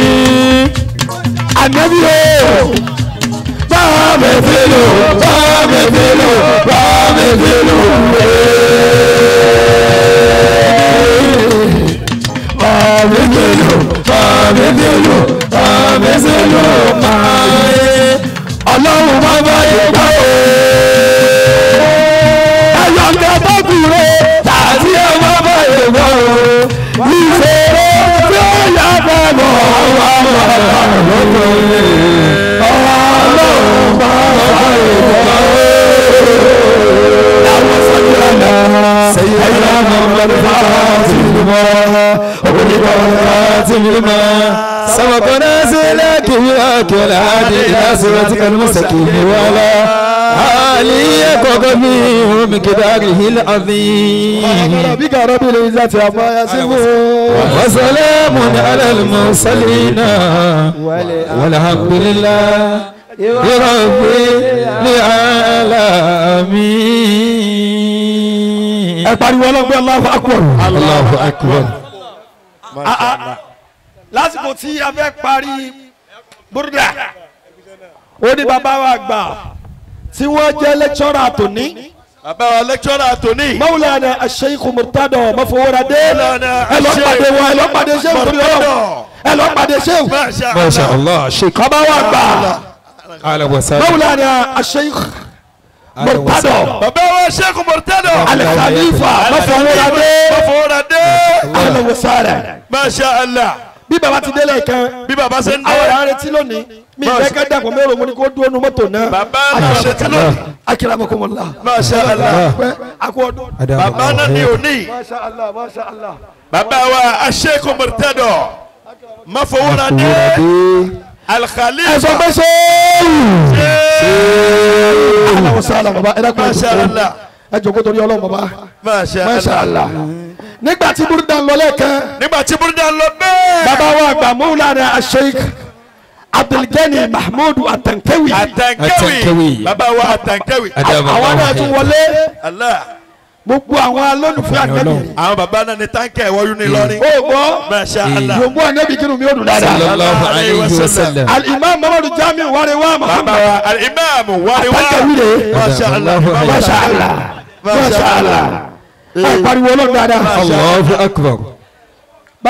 Anabi o. Amefelu, amefelu, amefelu. Amefelu, amefelu, amefelu. Ọlọ́run má bá yẹ gbà o. Ayọ̀kẹ́ bá kúrò. Tàbí ẹ má bá yẹ gbà o. Ìṣòro tí ó yà bá bọ̀ wá wà lọ́wọ́ yẹn. Ọlọ́run má bá yẹ gbà o. Yàwó sọ́jú ẹ̀dá. Sẹ́yìn ẹ̀yà Muhammadu Fatima. Onígbà Fatima. سبقنا سلاك وياك العادي إلى صراطك المستقيم وعلى آله وقدمه ومقداره العظيم. ربك رب العزة عما يصفون وسلام على المرسلين والحمد لله رب العالمين. الله أكبر الله أكبر. lásìkò tí a fẹ́ parí búrúdà ó ní bàbá wa gbà tí wọ́n jẹ́ lẹ́kṣọ́rà tòní. bàbá wa lẹ́kṣọ́rà tòní. Mawlana Sheikh Murtada Mafowórádé ẹ lọ pàdé wọn ẹ lọ pàdé Sheikh Murtada ẹ lọ pàdé Sheikh. Masha Allah Sheikh. bàbá wa gbà Mawlana Sheikh Murtada. bàbá wa Sheikh Murtada. Al-Khalifa Mafowórádé. Mafowórádé. Ahlan wa sahlan. Masha Allah. bí baba ti délé kan bí baba ṣe ń dé àwọn ará retí lónìí mi ìfẹ́ ká dàpọ̀ mẹ́rọ mo ní kó dúró nu mọ́tò náà baba náà ṣe tí lónìí akiramakumullah Masha Allah akọ́dún baba náà ní òní Masha Allah Masha Allah bàbá wa Sheikh Murtada Mafowórandé Al-Khalifa. ẹ sọ pé ṣé aláwọ̀ sálà bàbá ẹ dákun ẹ jókòó torí ọlọ́run bàbá Masha Allah. nígbà tí burúdà ń lọ lẹ́ẹ̀kan. nígbà tí burúdà ń lọ bẹ́ẹ̀. bàbá wa àgbà Mawlana Sheikh Abdulgani Mahmoud Atankewi. Atankewi bàbá wa Atankewi. àwọn náà tún wọlé. gbogbo àwọn alólùfẹ́ ànábì. àwọn bàbá náà ní táǹkì ẹ̀wọ́ yún ní lọ́rin. ó gbọ́ Masha Allah. yòówù ànábì kínú mi ó dùn dáadáa. sallallahu alayhi wa sallam. al-imam Muhammadu Jamiu Warewa Muhammad. bàbá wa al-imam Warewa. Atankewi de. Masha Allah. Masha Allah. Masha Allah. ẹ pariwo Ọlọ́run dáadáa. Allahu akbar.